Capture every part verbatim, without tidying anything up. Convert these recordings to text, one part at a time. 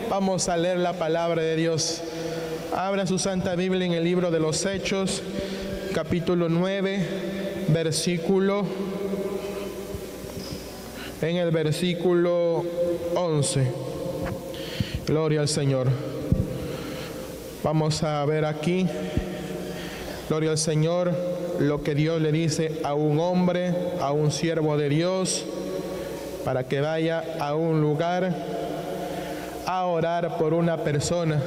Vamos a leer la palabra de Dios. Abra su Santa Biblia en el libro de los Hechos, capítulo nueve, versículo, en el versículo once. Gloria al Señor. Vamos a ver aquí, gloria al Señor, lo que Dios le dice a un hombre, a un siervo de Dios, para que vaya a un lugar a orar por una persona,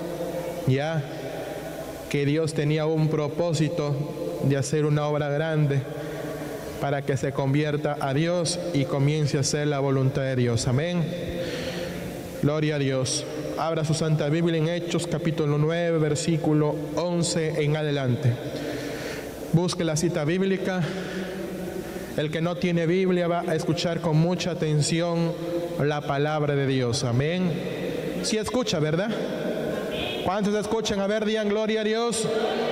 ya que Dios tenía un propósito de hacer una obra grande para que se convierta a Dios y comience a hacer la voluntad de Dios. Amén. Gloria a Dios. Abra su Santa Biblia en Hechos capítulo nueve, versículo once en adelante. Busque la cita bíblica. El que no tiene Biblia va a escuchar con mucha atención la palabra de Dios. Amén. Sí escucha, ¿verdad? ¿Cuántos escuchan? A ver, digan gloria a Dios.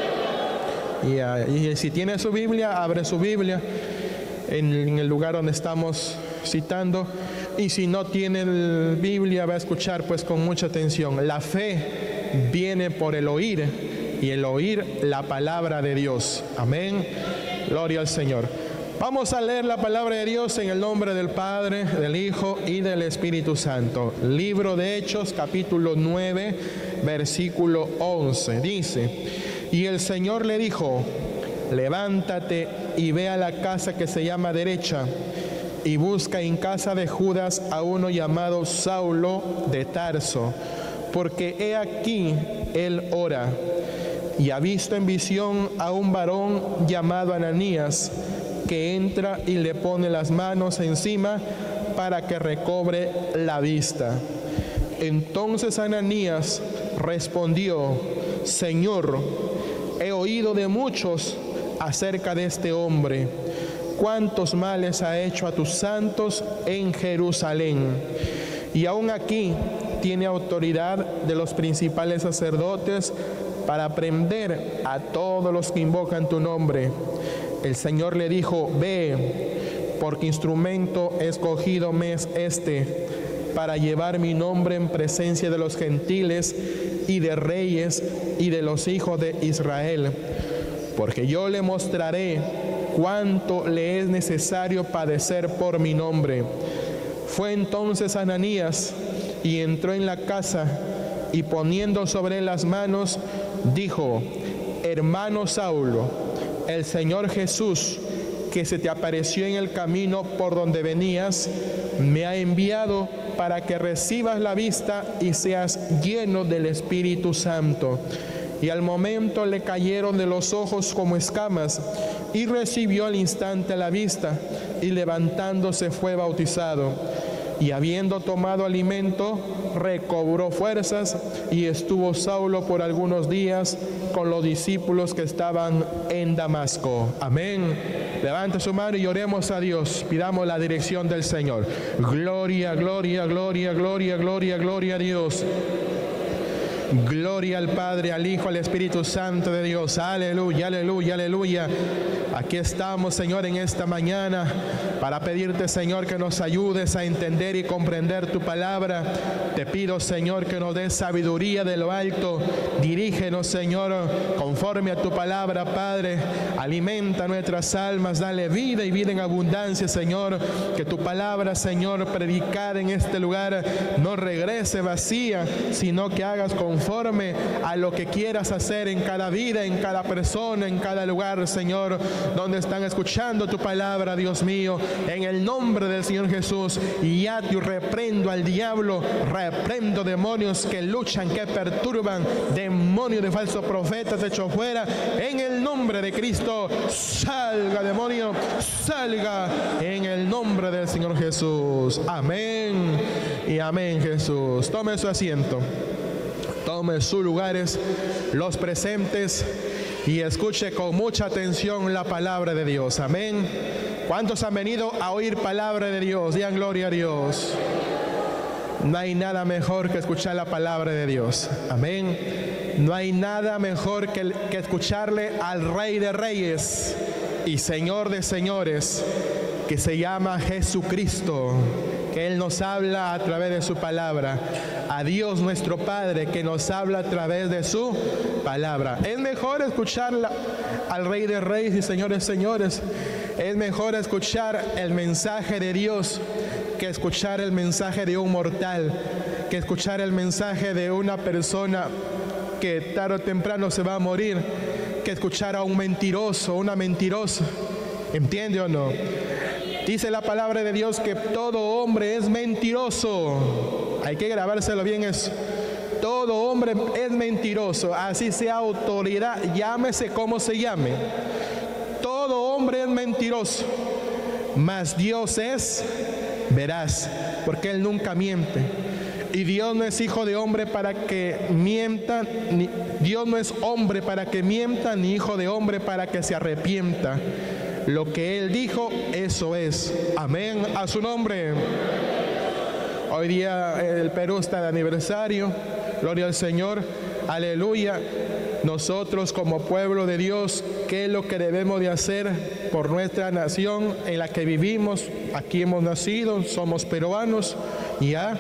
Y, uh, y si tiene su Biblia, abre su Biblia en, en el lugar donde estamos citando. Y si no tiene Biblia, va a escuchar pues con mucha atención. La fe viene por el oír, y el oír la palabra de Dios. Amén. Gloria al Señor. Vamos a leer la palabra de Dios en el nombre del Padre, del Hijo y del Espíritu Santo. Libro de Hechos, capítulo nueve, versículo once. Dice: y el Señor le dijo: levántate y ve a la casa que se llama Derecha, y busca en casa de Judas a uno llamado Saulo de Tarso, porque he aquí él ora, y ha visto en visión a un varón llamado Ananías, que entra y le pone las manos encima para que recobre la vista. Entonces Ananías respondió: Señor, he oído de muchos acerca de este hombre, cuántos males ha hecho a tus santos en Jerusalén, y aún aquí tiene autoridad de los principales sacerdotes para prender a todos los que invocan tu nombre. El Señor le dijo: ve, porque instrumento escogido me es este, para llevar mi nombre en presencia de los gentiles y de reyes y de los hijos de Israel, porque yo le mostraré cuánto le es necesario padecer por mi nombre. Fue entonces Ananías y entró en la casa, y poniendo sobre él las manos, dijo: hermano Saulo, el Señor Jesús, que se te apareció en el camino por donde venías, me ha enviado para que recibas la vista y seas lleno del Espíritu Santo. Y al momento le cayeron de los ojos como escamas, y recibió al instante la vista, y levantándose fue bautizado. Y habiendo tomado alimento, recobró fuerzas, y estuvo Saulo por algunos días con los discípulos que estaban en Damasco. Amén. Levante su mano y oremos a Dios. Pidamos la dirección del Señor. Gloria, gloria, gloria, gloria, gloria, gloria a Dios. Gloria al Padre, al Hijo, al Espíritu Santo de Dios. Aleluya, aleluya, aleluya. Aquí estamos, Señor, en esta mañana para pedirte, Señor, que nos ayudes a entender y comprender tu palabra. Te pido, Señor, que nos des sabiduría de lo alto. Dirígenos, Señor, conforme a tu palabra, Padre. Alimenta nuestras almas, dale vida y vida en abundancia, Señor. Que tu palabra, Señor, predicada en este lugar, no regrese vacía, sino que hagas conforme a lo que quieras hacer en cada vida, en cada persona, en cada lugar, Señor, donde están escuchando tu palabra, Dios mío, en el nombre del Señor Jesús. Y ya yo reprendo al diablo, reprendo demonios que luchan, que perturban, demonios de falsos profetas hechos fuera, en el nombre de Cristo. Salga, demonio, salga, en el nombre del Señor Jesús. Amén y amén. Jesús, tome su asiento, tome sus lugares, los presentes, y escuche con mucha atención la palabra de Dios. Amén. ¿Cuántos han venido a oír palabra de Dios? Digan gloria a Dios. No hay nada mejor que escuchar la palabra de Dios. Amén. No hay nada mejor que, que escucharle al Rey de Reyes y Señor de Señores, que se llama Jesucristo, que Él nos habla a través de su palabra. A Dios nuestro Padre, que nos habla a través de su palabra. Es mejor escuchar la, al Rey de Reyes y Señores Señores. Es mejor escuchar el mensaje de Dios que escuchar el mensaje de un mortal, que escuchar el mensaje de una persona que tarde o temprano se va a morir, que escuchar a un mentiroso, una mentirosa. ¿Entiende o no? Dice la palabra de Dios que todo hombre es mentiroso. Hay que grabárselo bien eso. Todo hombre es mentiroso, así sea autoridad, llámese como se llame. Todo hombre es mentiroso, mas Dios es veraz, porque Él nunca miente. Y Dios no es hijo de hombre para que mienta, ni, Dios no es hombre para que mienta, ni hijo de hombre para que se arrepienta. Lo que Él dijo, eso es. Amén a su nombre. Hoy día el Perú está de aniversario. Gloria al Señor. Aleluya. Nosotros como pueblo de Dios, ¿qué es lo que debemos de hacer por nuestra nación en la que vivimos? Aquí hemos nacido, somos peruanos, ya.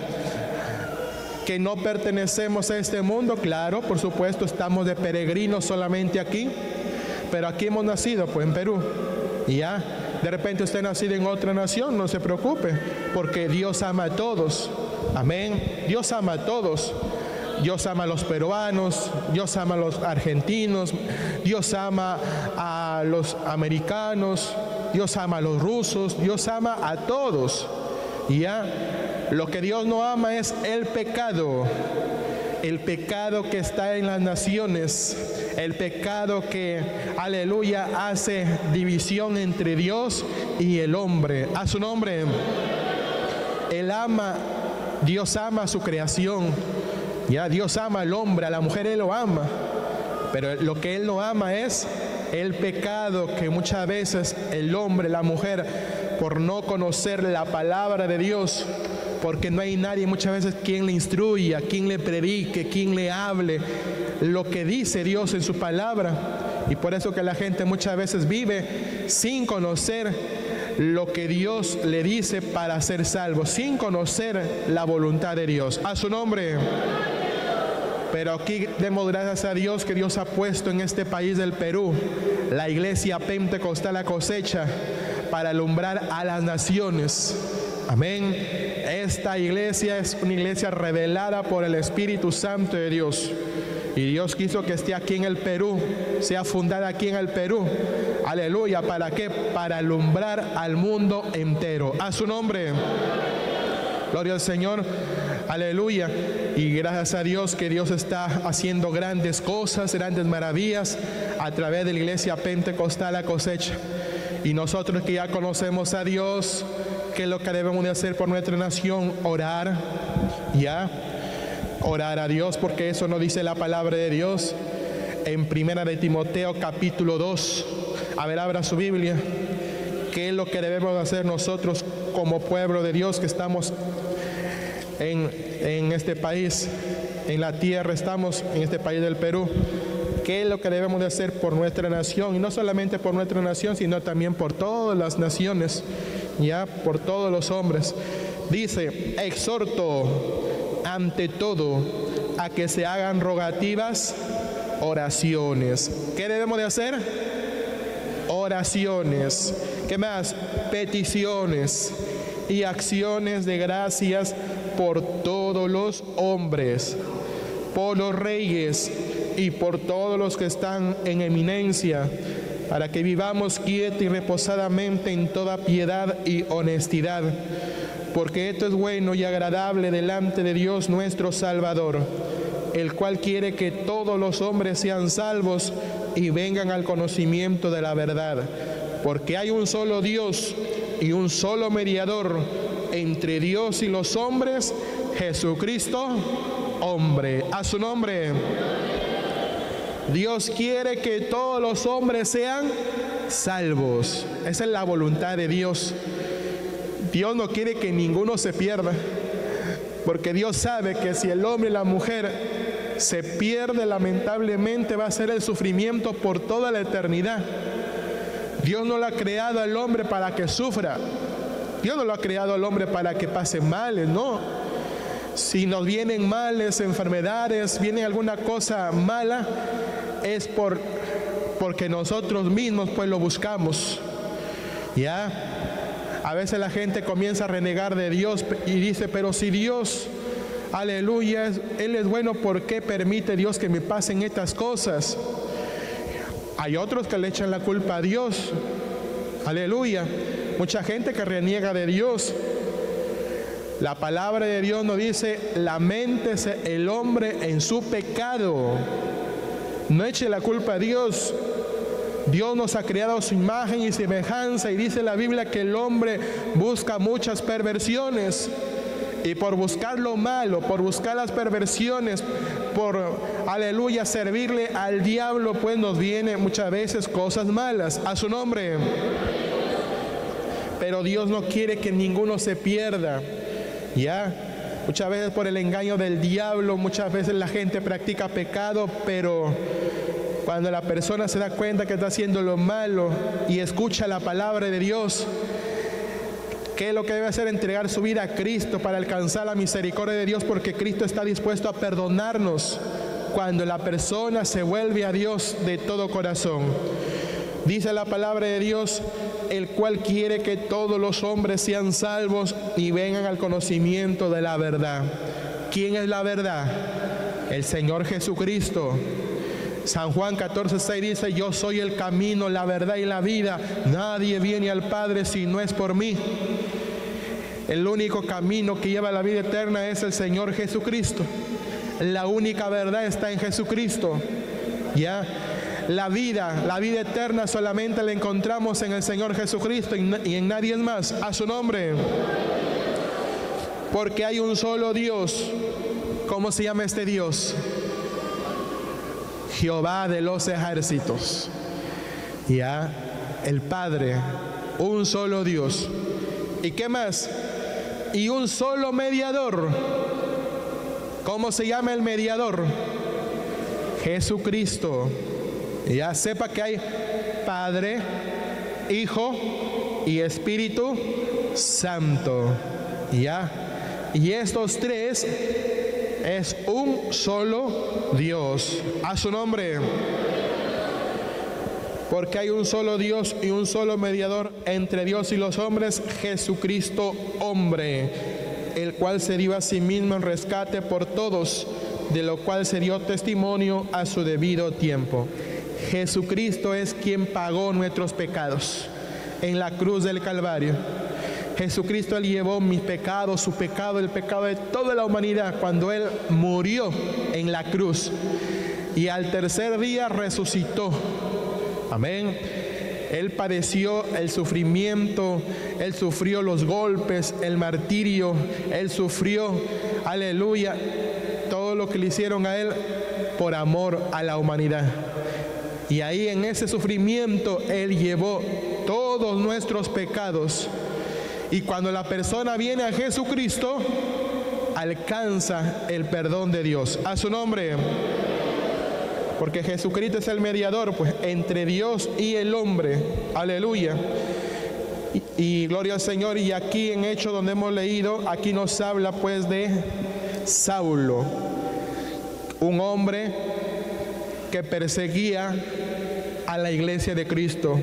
Que no pertenecemos a este mundo, claro, por supuesto, estamos de peregrinos solamente aquí, pero aquí hemos nacido, pues en Perú. Y ya, de repente usted nacido en otra nación, no se preocupe, porque Dios ama a todos. Amén. Dios ama a todos. Dios ama a los peruanos, Dios ama a los argentinos, Dios ama a los americanos, Dios ama a los rusos, Dios ama a todos. Y ya, lo que Dios no ama es el pecado. El pecado que está en las naciones, el pecado que, aleluya, hace división entre Dios y el hombre. A su nombre. Él ama, Dios ama a su creación. Ya, Dios ama al hombre, a la mujer Él lo ama. Pero lo que Él no ama es el pecado que muchas veces el hombre, la mujer, por no conocer la palabra de Dios, porque no hay nadie muchas veces quien le instruya, quien le predique, quien le hable lo que dice Dios en su palabra. Y por eso que la gente muchas veces vive sin conocer lo que Dios le dice para ser salvo, sin conocer la voluntad de Dios. A su nombre. Pero aquí demos gracias a Dios que Dios ha puesto en este país del Perú la iglesia pentecostal La Cosecha para alumbrar a las naciones. Amén. Esta iglesia es una iglesia revelada por el Espíritu Santo de Dios. Y Dios quiso que esté aquí en el Perú, sea fundada aquí en el Perú. Aleluya. ¿Para qué? Para alumbrar al mundo entero. A su nombre. Gloria al Señor. Aleluya. Y gracias a Dios que Dios está haciendo grandes cosas, grandes maravillas a través de la iglesia pentecostal La Cosecha. Y nosotros que ya conocemos a Dios, ¿qué es lo que debemos de hacer por nuestra nación? Orar, ya, orar a Dios, porque eso nos dice la palabra de Dios en Primera de Timoteo capítulo dos. A ver, abra su Biblia. ¿Qué es lo que debemos de hacer nosotros como pueblo de Dios que estamos en, en este país, en la tierra, estamos en este país del Perú? ¿Qué es lo que debemos de hacer por nuestra nación? Y no solamente por nuestra nación, sino también por todas las naciones, ya, por todos los hombres. Dice, exhorto ante todo a que se hagan rogativas, oraciones. ¿Qué debemos de hacer? Oraciones. ¿Qué más? Peticiones y acciones de gracias por todos los hombres, por los reyes y por todos los que están en eminencia, para que vivamos quietos y reposadamente en toda piedad y honestidad, porque esto es bueno y agradable delante de Dios nuestro Salvador, el cual quiere que todos los hombres sean salvos y vengan al conocimiento de la verdad, porque hay un solo Dios y un solo mediador entre Dios y los hombres, Jesucristo, hombre. A su nombre. Dios quiere que todos los hombres sean salvos. Esa es la voluntad de Dios. Dios no quiere que ninguno se pierda, porque Dios sabe que si el hombre y la mujer se pierde, lamentablemente va a ser el sufrimiento por toda la eternidad. Dios no lo ha creado al hombre para que sufra. Dios no lo ha creado al hombre para que pase males, no. Si nos vienen males, enfermedades, viene alguna cosa mala, es por, porque nosotros mismos pues lo buscamos. Ya, a veces la gente comienza a renegar de Dios y dice, pero si Dios, aleluya, Él es bueno, ¿por qué permite Dios que me pasen estas cosas? Hay otros que le echan la culpa a Dios, aleluya. Mucha gente que reniega de Dios. La palabra de Dios nos dice, laméntese el hombre en su pecado. No eche la culpa a Dios. Dios nos ha creado a su imagen y semejanza, y dice la Biblia que el hombre busca muchas perversiones. Y por buscar lo malo, por buscar las perversiones, por, aleluya, servirle al diablo, pues nos vienen muchas veces cosas malas. A su nombre. Pero Dios no quiere que ninguno se pierda. Ya, muchas veces por el engaño del diablo, muchas veces la gente practica pecado, pero cuando la persona se da cuenta que está haciendo lo malo y escucha la palabra de Dios, ¿qué es lo que debe hacer? Entregar su vida a Cristo para alcanzar la misericordia de Dios, porque Cristo está dispuesto a perdonarnos cuando la persona se vuelve a Dios de todo corazón. Dice la palabra de Dios, el cual quiere que todos los hombres sean salvos y vengan al conocimiento de la verdad. ¿Quién es la verdad? El Señor Jesucristo. San Juan catorce seis dice, yo soy el camino, la verdad y la vida. Nadie viene al Padre si no es por mí. El único camino que lleva a la vida eterna es el Señor Jesucristo. La única verdad está en Jesucristo. ¿Ya? La vida, la vida eterna solamente la encontramos en el Señor Jesucristo y en nadie más. A su nombre. Porque hay un solo Dios. ¿Cómo se llama este Dios? Jehová de los ejércitos. Ya, el Padre, un solo Dios. ¿Y qué más? Y un solo mediador. ¿Cómo se llama el mediador? Jesucristo. Ya, sepa que hay Padre, Hijo y Espíritu Santo. Ya, y estos tres es un solo Dios. A su nombre. Porque hay un solo Dios y un solo mediador entre Dios y los hombres, Jesucristo hombre, el cual se dio a sí mismo en rescate por todos, de lo cual se dio testimonio a su debido tiempo. Jesucristo es quien pagó nuestros pecados en la cruz del Calvario. Jesucristo, Él llevó mis pecados, su pecado, el pecado de toda la humanidad cuando Él murió en la cruz. Y al tercer día resucitó. Amén. Él padeció el sufrimiento, Él sufrió los golpes, el martirio, Él sufrió, aleluya, todo lo que le hicieron a Él por amor a la humanidad. Y ahí en ese sufrimiento Él llevó todos nuestros pecados. Y cuando la persona viene a Jesucristo, alcanza el perdón de Dios. A su nombre. Porque Jesucristo es el mediador, pues, entre Dios y el hombre. Aleluya. Y, y gloria al Señor. Y aquí en Hechos donde hemos leído, aquí nos habla pues de Saulo, un hombre que perseguía a la iglesia de Cristo.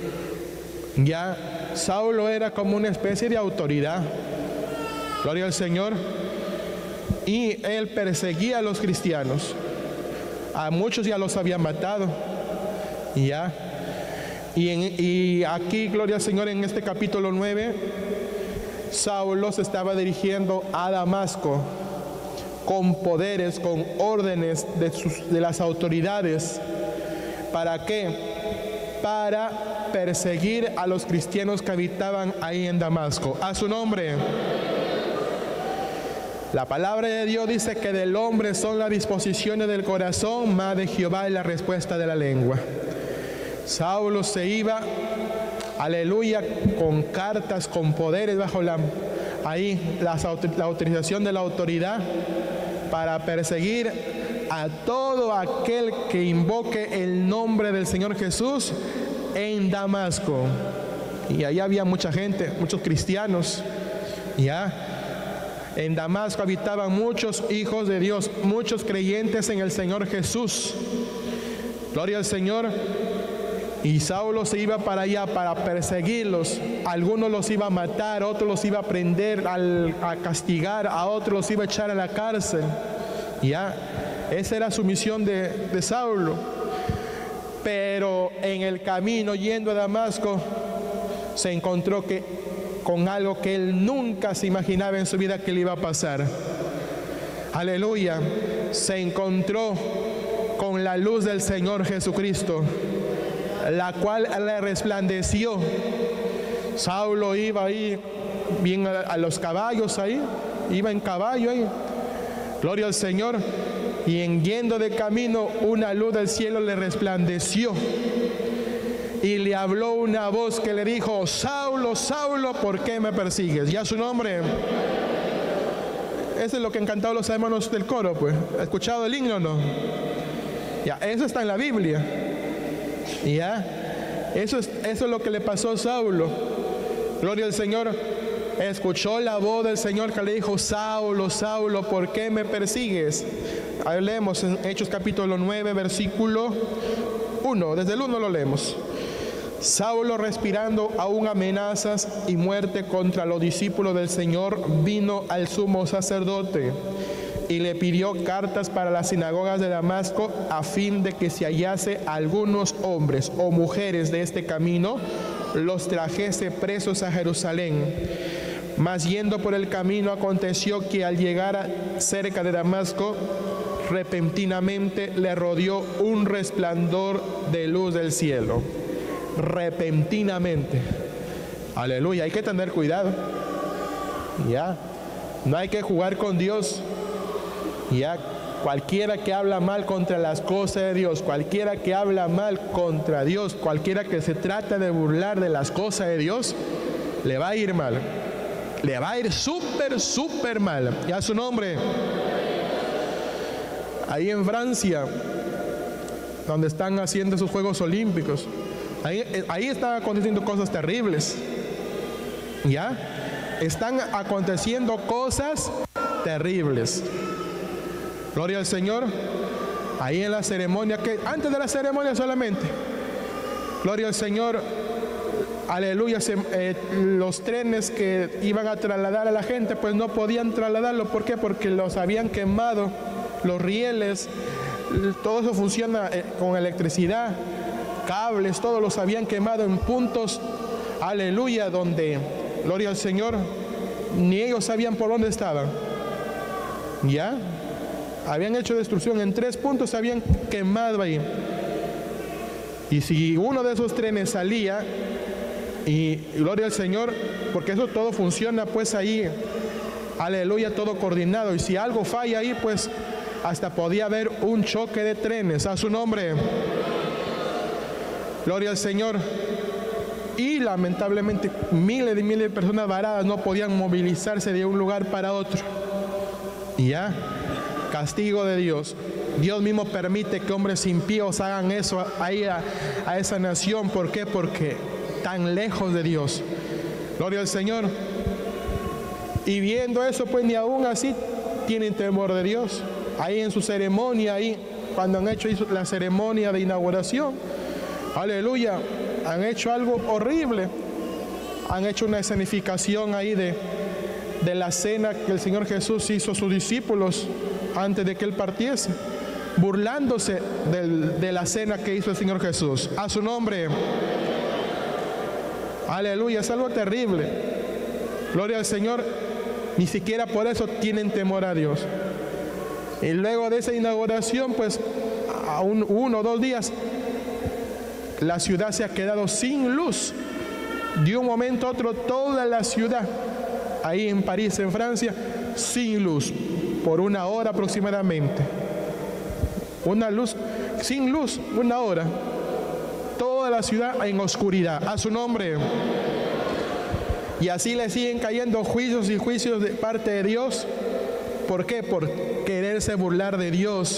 Ya Saulo era como una especie de autoridad, gloria al Señor, y él perseguía a los cristianos. A muchos ya los había matado. Ya. Y, en, y aquí, gloria al Señor, en este capítulo nueve, Saulo se estaba dirigiendo a Damasco con poderes, con órdenes de, sus, de las autoridades. ¿Para qué? Para perseguir a los cristianos que habitaban ahí en Damasco. A su nombre. La palabra de Dios dice que del hombre son las disposiciones del corazón, mas de Jehová es la respuesta de la lengua. Saulo se iba, aleluya, con cartas, con poderes bajo la, ahí la, la autorización de la autoridad para perseguir a todo aquel que invoque el nombre del Señor Jesús en Damasco. y ahí había mucha gente, muchos cristianos. Ya. En Damasco habitaban muchos hijos de Dios, muchos creyentes en el Señor Jesús. Gloria al Señor. Y Saulo se iba para allá para perseguirlos. Algunos los iba a matar, otros los iba a prender, al, a castigar, a otros los iba a echar a la cárcel. Ya, esa era su misión de, de Saulo. Pero en el camino yendo a Damasco, se encontró que con algo que él nunca se imaginaba en su vida que le iba a pasar. Aleluya. Se encontró con la luz del Señor Jesucristo, la cual le resplandeció. Saulo iba ahí, bien a, a los caballos ahí, iba en caballo ahí. Gloria al Señor. Y en yendo de camino, una luz del cielo le resplandeció. Y le habló una voz que le dijo: Saulo, Saulo, ¿por qué me persigues? Ya su nombre. Eso es lo que han cantado los hermanos del coro, pues. ¿Ha escuchado el himno o no? Ya, eso está en la Biblia. Ya, eso es, eso es lo que le pasó a Saulo. Gloria al Señor. Escuchó la voz del Señor que le dijo: Saulo, Saulo, ¿por qué me persigues? Ahí leemos en Hechos capítulo nueve, versículo uno. Desde el uno lo leemos. Saulo, respirando aún amenazas y muerte contra los discípulos del Señor, vino al sumo sacerdote y le pidió cartas para las sinagogas de Damasco, a fin de que si hallase algunos hombres o mujeres de este camino, los trajese presos a Jerusalén. Mas yendo por el camino, aconteció que al llegar cerca de Damasco, repentinamente le rodeó un resplandor de luz del cielo. Repentinamente. Aleluya. Hay que tener cuidado. Ya. No hay que jugar con Dios. Ya. Cualquiera que habla mal contra las cosas de Dios, cualquiera que habla mal contra Dios, cualquiera que se trata de burlar de las cosas de Dios, le va a ir mal. Le va a ir súper, súper mal. Ya su nombre. Ahí en Francia, donde están haciendo sus Juegos Olímpicos, ahí, ahí están aconteciendo cosas terribles. ¿Ya? Están aconteciendo cosas terribles. Gloria al Señor. Ahí en la ceremonia, que antes de la ceremonia solamente, gloria al Señor, aleluya, se, eh, los trenes que iban a trasladar a la gente, pues no podían trasladarlo. ¿Por qué? Porque los habían quemado, los rieles, todo eso funciona eh, con electricidad, cables, todos los habían quemado en puntos, aleluya, donde, gloria al Señor, ni ellos sabían por dónde estaban. ¿Ya? Habían hecho destrucción en tres puntos, se habían quemado ahí. Y si uno de esos trenes salía, y gloria al Señor, porque eso todo funciona pues ahí, aleluya, todo coordinado. Y si algo falla ahí, pues hasta podía haber un choque de trenes. A su nombre. Gloria al Señor. Y lamentablemente miles y miles de personas varadas no podían movilizarse de un lugar para otro. Y ya, castigo de Dios. Dios mismo permite que hombres impíos hagan eso ahí a, a esa nación. ¿Por qué? Porque tan lejos de Dios. Gloria al Señor. Y viendo eso, pues ni aún así tienen temor de Dios. Ahí en su ceremonia, ahí cuando han hecho la ceremonia de inauguración, aleluya, han hecho algo horrible. Han hecho una escenificación ahí de, de la cena que el Señor Jesús hizo a sus discípulos antes de que Él partiese, burlándose del, de la cena que hizo el Señor Jesús. A su nombre. Aleluya, es algo terrible. Gloria al Señor. Ni siquiera por eso tienen temor a Dios. Y luego de esa inauguración, pues a un, uno o dos días, la ciudad se ha quedado sin luz. De un momento a otro, toda la ciudad, ahí en París, en Francia, sin luz, por una hora aproximadamente. Una luz, sin luz, una hora. Toda la ciudad en oscuridad. A su nombre. Y así le siguen cayendo juicios y juicios de parte de Dios. ¿Por qué? Por quererse burlar de Dios,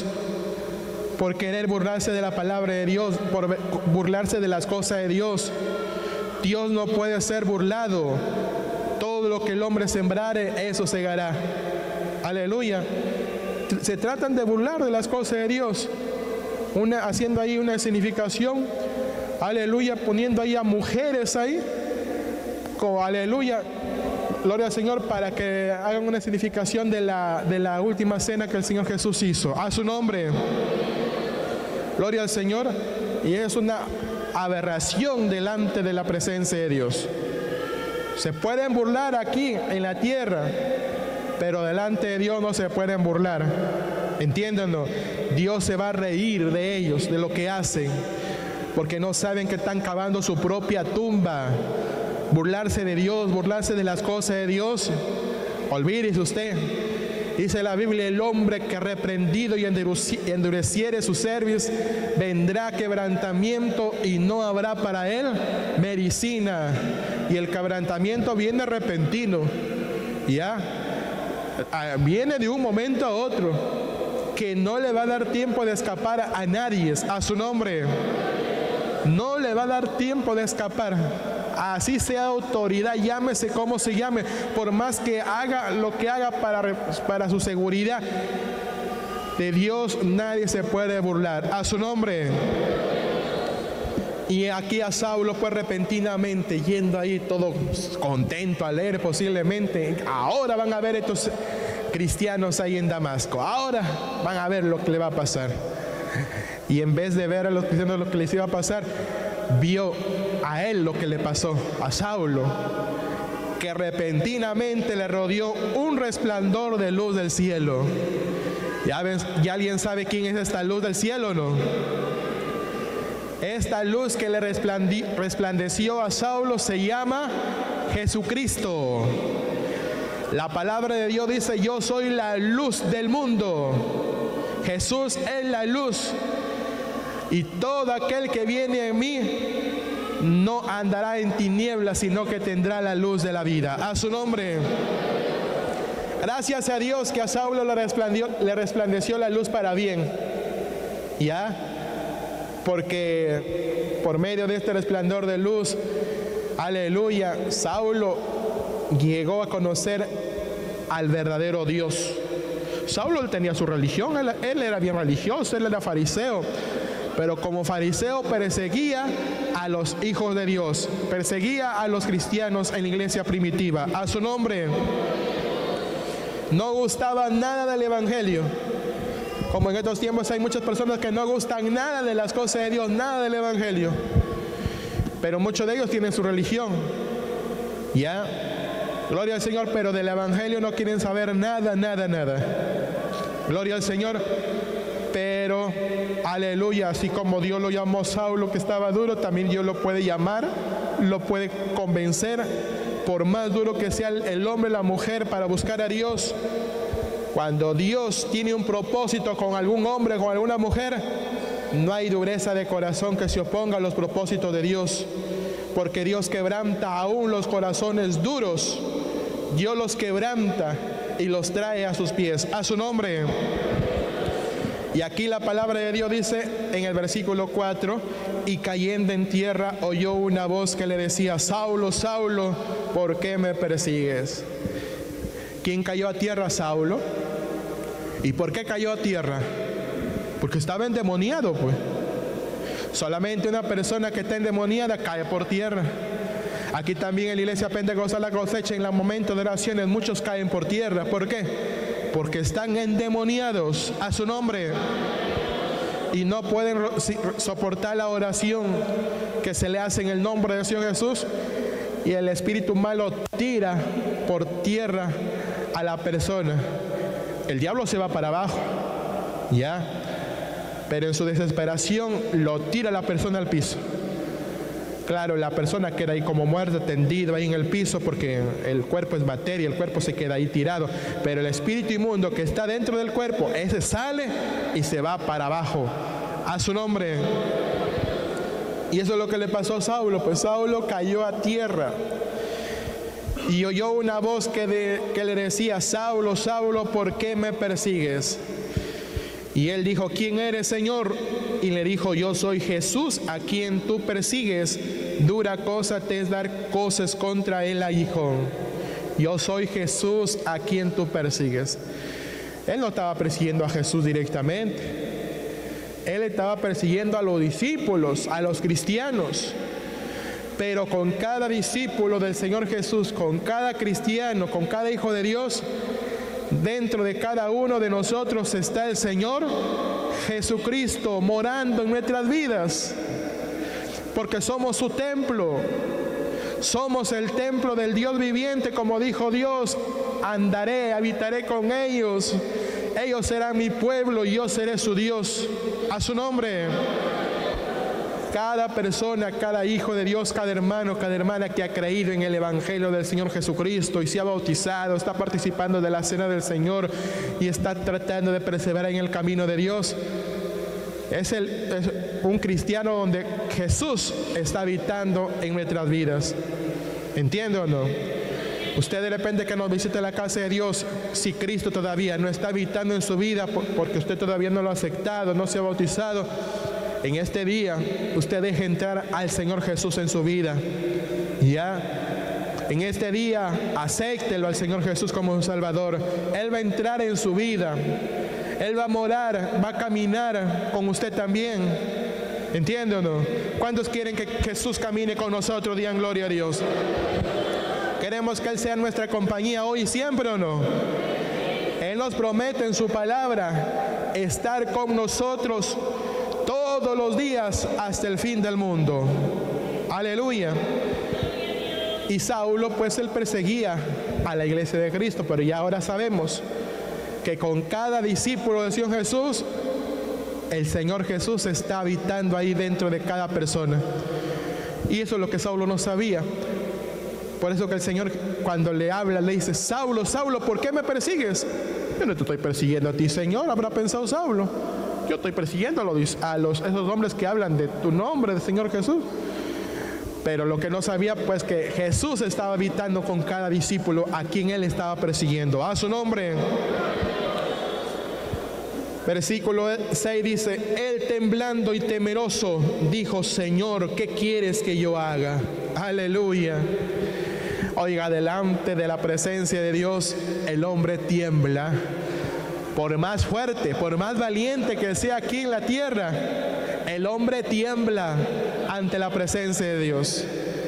por querer burlarse de la palabra de Dios, por burlarse de las cosas de Dios. Dios no puede ser burlado. Todo lo que el hombre sembrare, eso segará. Aleluya. Se tratan de burlar de las cosas de Dios, una, haciendo ahí una significación, aleluya, poniendo ahí a mujeres ahí, como aleluya, gloria al Señor, para que hagan una significación de la, de la última cena que el Señor Jesús hizo. A su nombre, gloria al Señor. Y es una aberración delante de la presencia de Dios. Se pueden burlar aquí en la tierra, pero delante de Dios no se pueden burlar. Entiéndanlo. Dios se va a reír de ellos, de lo que hacen, porque no saben que están cavando su propia tumba. Burlarse de Dios, burlarse de las cosas de Dios, olvídese usted. Dice la Biblia: el hombre que reprendido y endureciere su cerviz, vendrá quebrantamiento y no habrá para él medicina. Y el quebrantamiento viene repentino, ya viene de un momento a otro, que no le va a dar tiempo de escapar a nadie. A su nombre, no le va a dar tiempo de escapar. Así sea autoridad, llámese como se llame, por más que haga lo que haga para, para su seguridad, de Dios nadie se puede burlar. A su nombre. Y aquí a Saulo, pues repentinamente, yendo ahí todo contento, alegre posiblemente, ahora van a ver estos cristianos ahí en Damasco, ahora van a ver lo que le va a pasar. Y en vez de ver a los cristianos lo que les iba a pasar, vio a él lo que le pasó a Saulo, que repentinamente le rodeó un resplandor de luz del cielo. ¿Ya, ven, ¿Ya alguien sabe quién es esta luz del cielo, no? Esta luz que le resplandeció a Saulo se llama Jesucristo. La palabra de Dios dice: yo soy la luz del mundo. Jesús es la luz. Y todo aquel que viene en mí no andará en tinieblas, sino que tendrá la luz de la vida. A su nombre. Gracias a Dios que a Saulo le resplandeció, le resplandeció la luz para bien. ¿Ya? Porque por medio de este resplandor de luz, aleluya, Saulo llegó a conocer al verdadero Dios. Saulo él tenía su religión, él, él era bien religioso, él era fariseo, pero como fariseo perseguía a los hijos de Dios, perseguía a los cristianos en la iglesia primitiva. A su nombre. No gustaba nada del evangelio. Como en estos tiempos hay muchas personas que no gustan nada de las cosas de Dios, nada del evangelio, pero muchos de ellos tienen su religión, ya, gloria al Señor, pero del evangelio no quieren saber nada, nada, nada. Gloria al Señor. Pero aleluya, así como Dios lo llamó a Saulo, que estaba duro, también Dios lo puede llamar, lo puede convencer, por más duro que sea el hombre, la mujer, para buscar a Dios. Cuando Dios tiene un propósito con algún hombre, con alguna mujer, no hay dureza de corazón que se oponga a los propósitos de Dios, porque Dios quebranta aún los corazones duros. Dios los quebranta y los trae a sus pies. A su nombre. Y aquí la palabra de Dios dice en el versículo cuatro: y cayendo en tierra oyó una voz que le decía: Saulo, Saulo, ¿por qué me persigues? ¿Quién cayó a tierra? Saulo. ¿Y por qué cayó a tierra? Porque estaba endemoniado, pues. Solamente una persona que está endemoniada cae por tierra. Aquí también en la iglesia Pentecostal La Cosecha, en los momentos de oraciones, muchos caen por tierra. ¿Por qué? Porque están endemoniados. A su nombre. Y no pueden soportar la oración que se le hace en el nombre de Señor Jesús, y el espíritu malo tira por tierra a la persona. El diablo se va para abajo, ya, pero en su desesperación lo tira a la persona al piso. Claro, la persona queda ahí como muerta, tendido ahí en el piso, porque el cuerpo es materia, el cuerpo se queda ahí tirado, pero el espíritu inmundo que está dentro del cuerpo, ese sale y se va para abajo. A su nombre. Y eso es lo que le pasó a Saulo. Pues Saulo cayó a tierra y oyó una voz que, de, que le decía: Saulo, Saulo, ¿por qué me persigues? Y él dijo: ¿quién eres, Señor? Y le dijo: yo soy Jesús, a quien tú persigues. dura cosa te es dar cosas contra el aguijón. Yo soy Jesús a quien tú persigues. Él no estaba persiguiendo a Jesús directamente. Él estaba persiguiendo a los discípulos, a los cristianos. Pero con cada discípulo del Señor Jesús, con cada cristiano, con cada hijo de Dios, dentro de cada uno de nosotros está el Señor Jesucristo morando en nuestras vidas. Porque somos su templo. Somos el templo del Dios viviente, como dijo Dios: andaré, habitaré con ellos. Ellos serán mi pueblo y yo seré su Dios. A su nombre. Cada persona, cada hijo de Dios, cada hermano, cada hermana que ha creído en el Evangelio del Señor Jesucristo y se ha bautizado, está participando de la cena del Señor y está tratando de perseverar en el camino de Dios, es, el, es un cristiano donde Jesús está habitando en nuestras vidas. ¿Entiende o no? Usted de repente que nos visite la casa de Dios, si Cristo todavía no está habitando en su vida porque usted todavía no lo ha aceptado, no se ha bautizado, en este día usted deje entrar al Señor Jesús en su vida. Ya, en este día acéptelo al Señor Jesús como su Salvador. Él va a entrar en su vida. Él va a morar, va a caminar con usted también. ¿Entiende o no? ¿Cuántos quieren que Jesús camine con nosotros? Digan gloria a Dios. ¿Queremos que Él sea nuestra compañía hoy y siempre o no? Él nos promete en su palabra estar con nosotros todos los días hasta el fin del mundo. Aleluya. Y Saulo, pues él perseguía a la iglesia de Cristo, pero ya ahora sabemos que con cada discípulo del Señor Jesús, el Señor Jesús está habitando ahí dentro de cada persona. Y eso es lo que Saulo no sabía. Por eso que el Señor, cuando le habla, le dice: Saulo, Saulo, ¿por qué me persigues? Yo no te estoy persiguiendo a ti, Señor, habrá pensado Saulo. Yo estoy persiguiendo a los, a los esos hombres que hablan de tu nombre, del Señor Jesús. Pero lo que no sabía, pues, que Jesús estaba habitando con cada discípulo a quien él estaba persiguiendo. A su nombre. Versículo seis dice: él temblando y temeroso dijo: Señor, ¿qué quieres que yo haga? Aleluya. Oiga, delante de la presencia de Dios el hombre tiembla. Por más fuerte, por más valiente que sea aquí en la tierra, el hombre tiembla ante la presencia de Dios.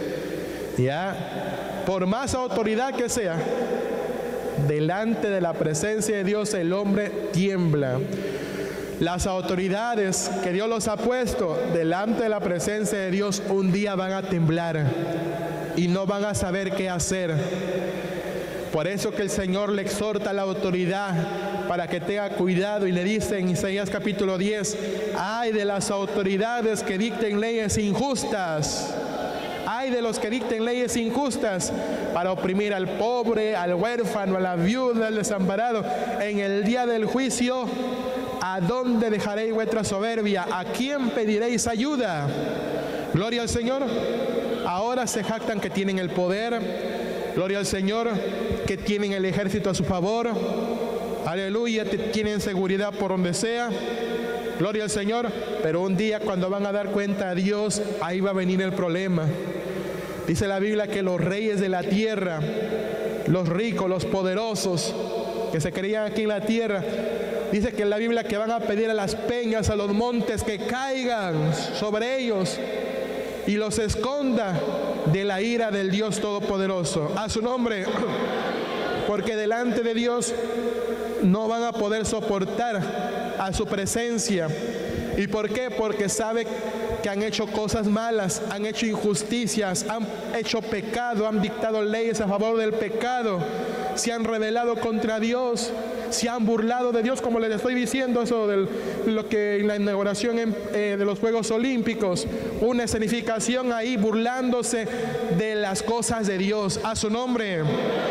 Ya, por más autoridad que sea, delante de la presencia de Dios el hombre tiembla. Las autoridades que Dios los ha puesto delante de la presencia de Dios un día van a temblar y no van a saber qué hacer. Por eso que el Señor le exhorta a la autoridad para que tenga cuidado y le dice en Isaías capítulo diez: ay de las autoridades que dicten leyes injustas. Ay de los que dicten leyes injustas para oprimir al pobre, al huérfano, a la viuda, al desamparado. En el día del juicio, ¿a dónde dejaréis vuestra soberbia? ¿A quién pediréis ayuda? Gloria al Señor. Ahora se jactan que tienen el poder. Gloria al Señor, que tienen el ejército a su favor. Aleluya, tienen seguridad por donde sea. Gloria al Señor. Pero un día, cuando van a dar cuenta a Dios, ahí va a venir el problema. Dice la Biblia que los reyes de la tierra, los ricos, los poderosos que se creían aquí en la tierra, dice que en la Biblia que van a pedir a las peñas, a los montes, que caigan sobre ellos y los esconda de la ira del Dios Todopoderoso. A su nombre. Porque delante de Dios no van a poder soportar a su presencia. ¿Y por qué? Porque sabe que han hecho cosas malas, han hecho injusticias, han hecho pecado, han dictado leyes a favor del pecado, se han rebelado contra Dios, se han burlado de Dios, como les estoy diciendo, eso de lo que en la inauguración en, eh, de los Juegos Olímpicos, una escenificación ahí burlándose de las cosas de Dios. A su nombre.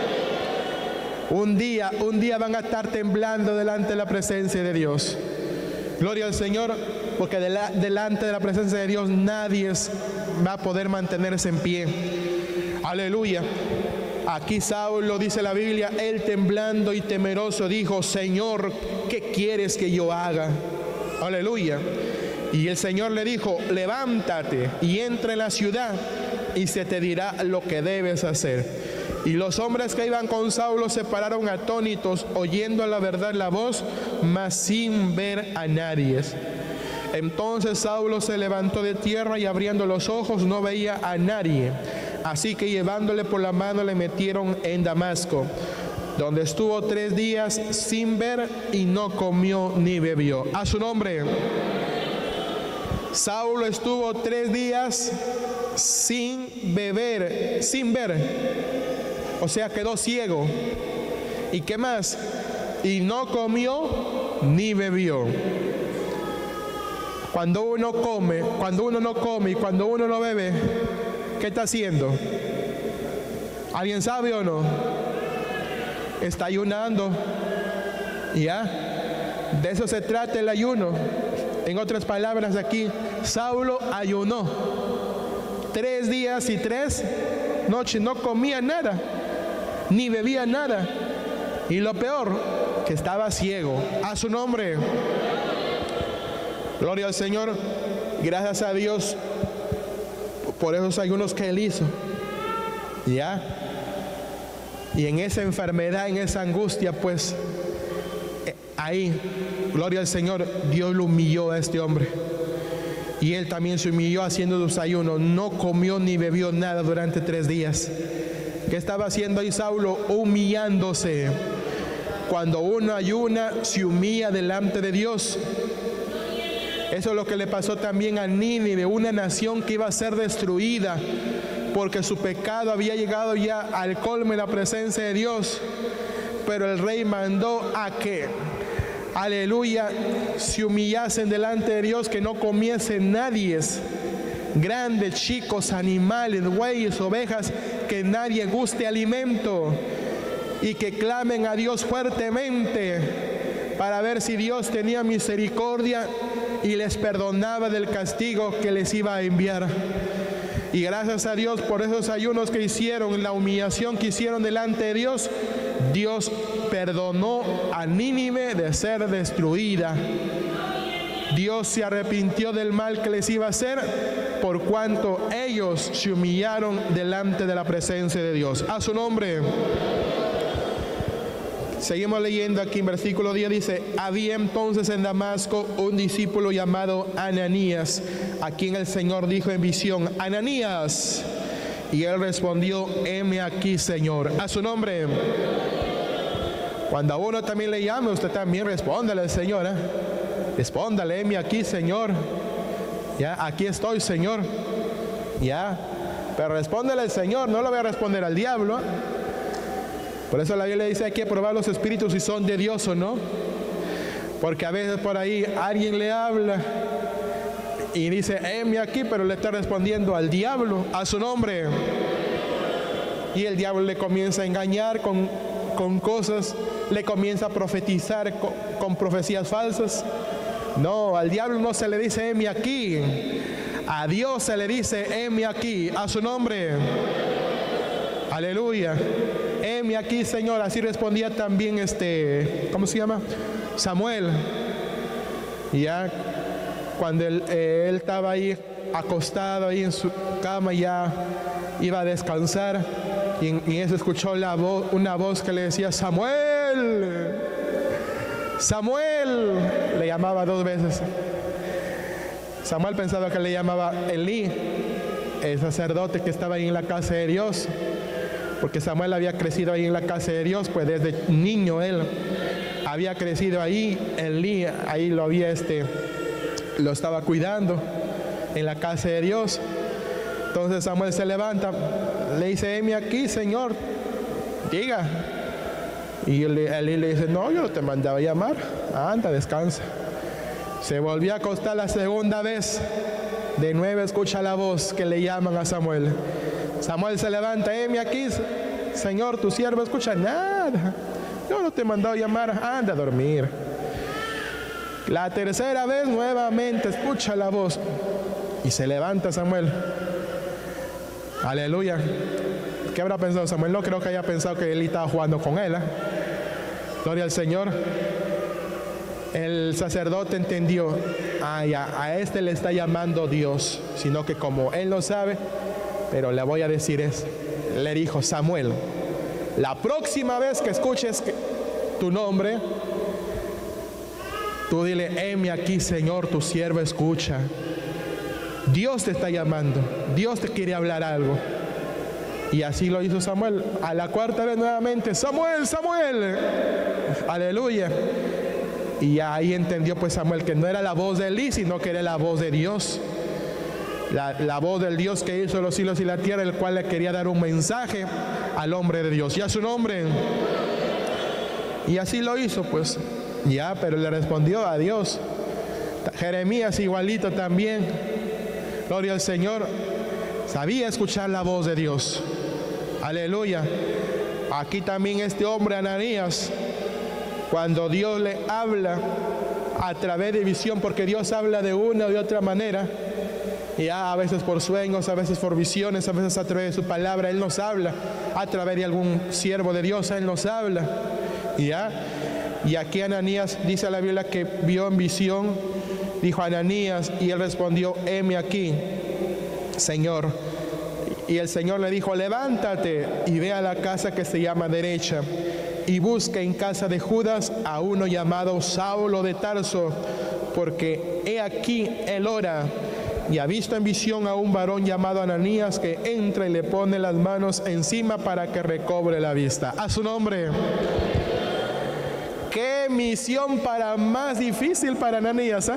Un día, un día van a estar temblando delante de la presencia de Dios. Gloria al Señor, porque de la, delante de la presencia de Dios nadie va a poder mantenerse en pie. Aleluya. Aquí Saulo, dice la Biblia, él temblando y temeroso dijo: Señor, ¿qué quieres que yo haga? Aleluya. Y el Señor le dijo: levántate y entra en la ciudad, y se te dirá lo que debes hacer. Y los hombres que iban con Saulo se pararon atónitos, oyendo a la verdad la voz, mas sin ver a nadie. Entonces Saulo se levantó de tierra y abriendo los ojos no veía a nadie. Así que llevándole por la mano le metieron en Damasco, donde estuvo tres días sin ver y no comió ni bebió. A su nombre. Saulo estuvo tres días sin beber, sin ver. O sea, quedó ciego. ¿Y qué más? Y no comió ni bebió. Cuando uno come, cuando uno no come y cuando uno no bebe, ¿qué está haciendo? ¿Alguien sabe o no? Está ayunando. ¿Ya? De eso se trata el ayuno. En otras palabras, aquí Saulo ayunó tres días y tres noches, no comía nada, ni bebía nada. Y lo peor, que estaba ciego. A su nombre. Gloria al Señor. Gracias a Dios por esos ayunos que Él hizo. ¿Ya? Y en esa enfermedad, en esa angustia, pues ahí, gloria al Señor, Dios lo humilló a este hombre. Y él también se humilló haciendo sus ayunos. No comió ni bebió nada durante tres días. ¿Qué estaba haciendo ahí Saulo? Humillándose. Cuando uno ayuna, se humilla delante de Dios. Eso es lo que le pasó también a Nínive, una nación que iba a ser destruida, porque su pecado había llegado ya al colmo en la presencia de Dios. Pero el rey mandó a que, aleluya, se humillasen delante de Dios, que no comiese nadie, grandes, chicos, animales, bueyes, ovejas, que nadie guste alimento, y que clamen a Dios fuertemente para ver si Dios tenía misericordia y les perdonaba del castigo que les iba a enviar. Y gracias a Dios por esos ayunos que hicieron, la humillación que hicieron delante de Dios, Dios perdonó a Nínive de ser destruida. Dios se arrepintió del mal que les iba a hacer, por cuanto ellos se humillaron delante de la presencia de Dios. A su nombre. Seguimos leyendo aquí en versículo diez, dice: había entonces en Damasco un discípulo llamado Ananías, a quien el Señor dijo en visión: Ananías. Y él respondió: heme aquí, Señor. A su nombre. Cuando a uno también le llame, usted también respóndale al Señor, ¿eh? Respóndale: heme aquí, Señor. Ya, aquí estoy, Señor. Ya, pero respóndele al Señor, no lo voy a responder al diablo. Por eso la Biblia dice: hay que probar los espíritus si son de Dios o no. Porque a veces por ahí alguien le habla y dice: heme aquí, pero le está respondiendo al diablo. A su nombre. Y el diablo le comienza a engañar con, con cosas, le comienza a profetizar con, con profecías falsas. No, al diablo no se le dice: heme aquí. A Dios se le dice: heme aquí. A su nombre. Aleluya. Heme aquí, Señor. Así respondía también este, ¿cómo se llama? Samuel. Y ya cuando él, eh, él estaba ahí acostado ahí en su cama, ya iba a descansar, y en, y eso escuchó la voz, una voz que le decía: Samuel, Samuel. Le llamaba dos veces. Samuel pensaba que le llamaba Elí, el sacerdote que estaba ahí en la casa de Dios, porque Samuel había crecido ahí en la casa de Dios, pues desde niño él había crecido ahí. Elí ahí lo había este lo estaba cuidando en la casa de Dios. Entonces Samuel se levanta, le dice: heme aquí, Señor, diga. Y Elí le dice: no, yo no te mandaba a llamar, anda, descansa. Se volvió a acostar la segunda vez. De nuevo escucha la voz que le llaman a Samuel. Samuel se levanta: heme aquí, Señor, tu siervo escucha. Nada, yo no te he mandado a llamar, anda a dormir. La tercera vez nuevamente escucha la voz y se levanta Samuel. Aleluya. ¿Qué habrá pensado Samuel? No creo que haya pensado que él estaba jugando con él, ¿eh? Gloria al Señor. El sacerdote entendió: ah, ya, a este le está llamando Dios, sino que como él no sabe, pero le voy a decir es, le dijo Samuel, la próxima vez que escuches que, tu nombre, tú dile, heme aquí, Señor, tu siervo escucha. Dios te está llamando, Dios te quiere hablar algo. Y así lo hizo Samuel. A la cuarta vez nuevamente, Samuel, Samuel, aleluya. Y ahí entendió pues Samuel que no era la voz de Elí, sino que era la voz de Dios. La, la voz del Dios que hizo los cielos y la tierra, el cual le quería dar un mensaje al hombre de Dios y a su nombre. Y así lo hizo pues. Ya, pero le respondió a Dios. Jeremías igualito también. Gloria al Señor. Sabía escuchar la voz de Dios. Aleluya. Aquí también este hombre Ananías, cuando Dios le habla a través de visión, porque Dios habla de una o de otra manera, ya a veces por sueños, a veces por visiones, a veces a través de su palabra, Él nos habla, a través de algún siervo de Dios, Él nos habla, ya. Y aquí Ananías, dice la Biblia que vio en visión, dijo Ananías, y él respondió, heme aquí, Señor. Y el Señor le dijo, levántate y ve a la casa que se llama derecha, y busca en casa de Judas a uno llamado Saulo de Tarso, porque he aquí él ora, y ha visto en visión a un varón llamado Ananías que entra y le pone las manos encima para que recobre la vista. A su nombre. Qué misión para más difícil para Ananías, ¿eh?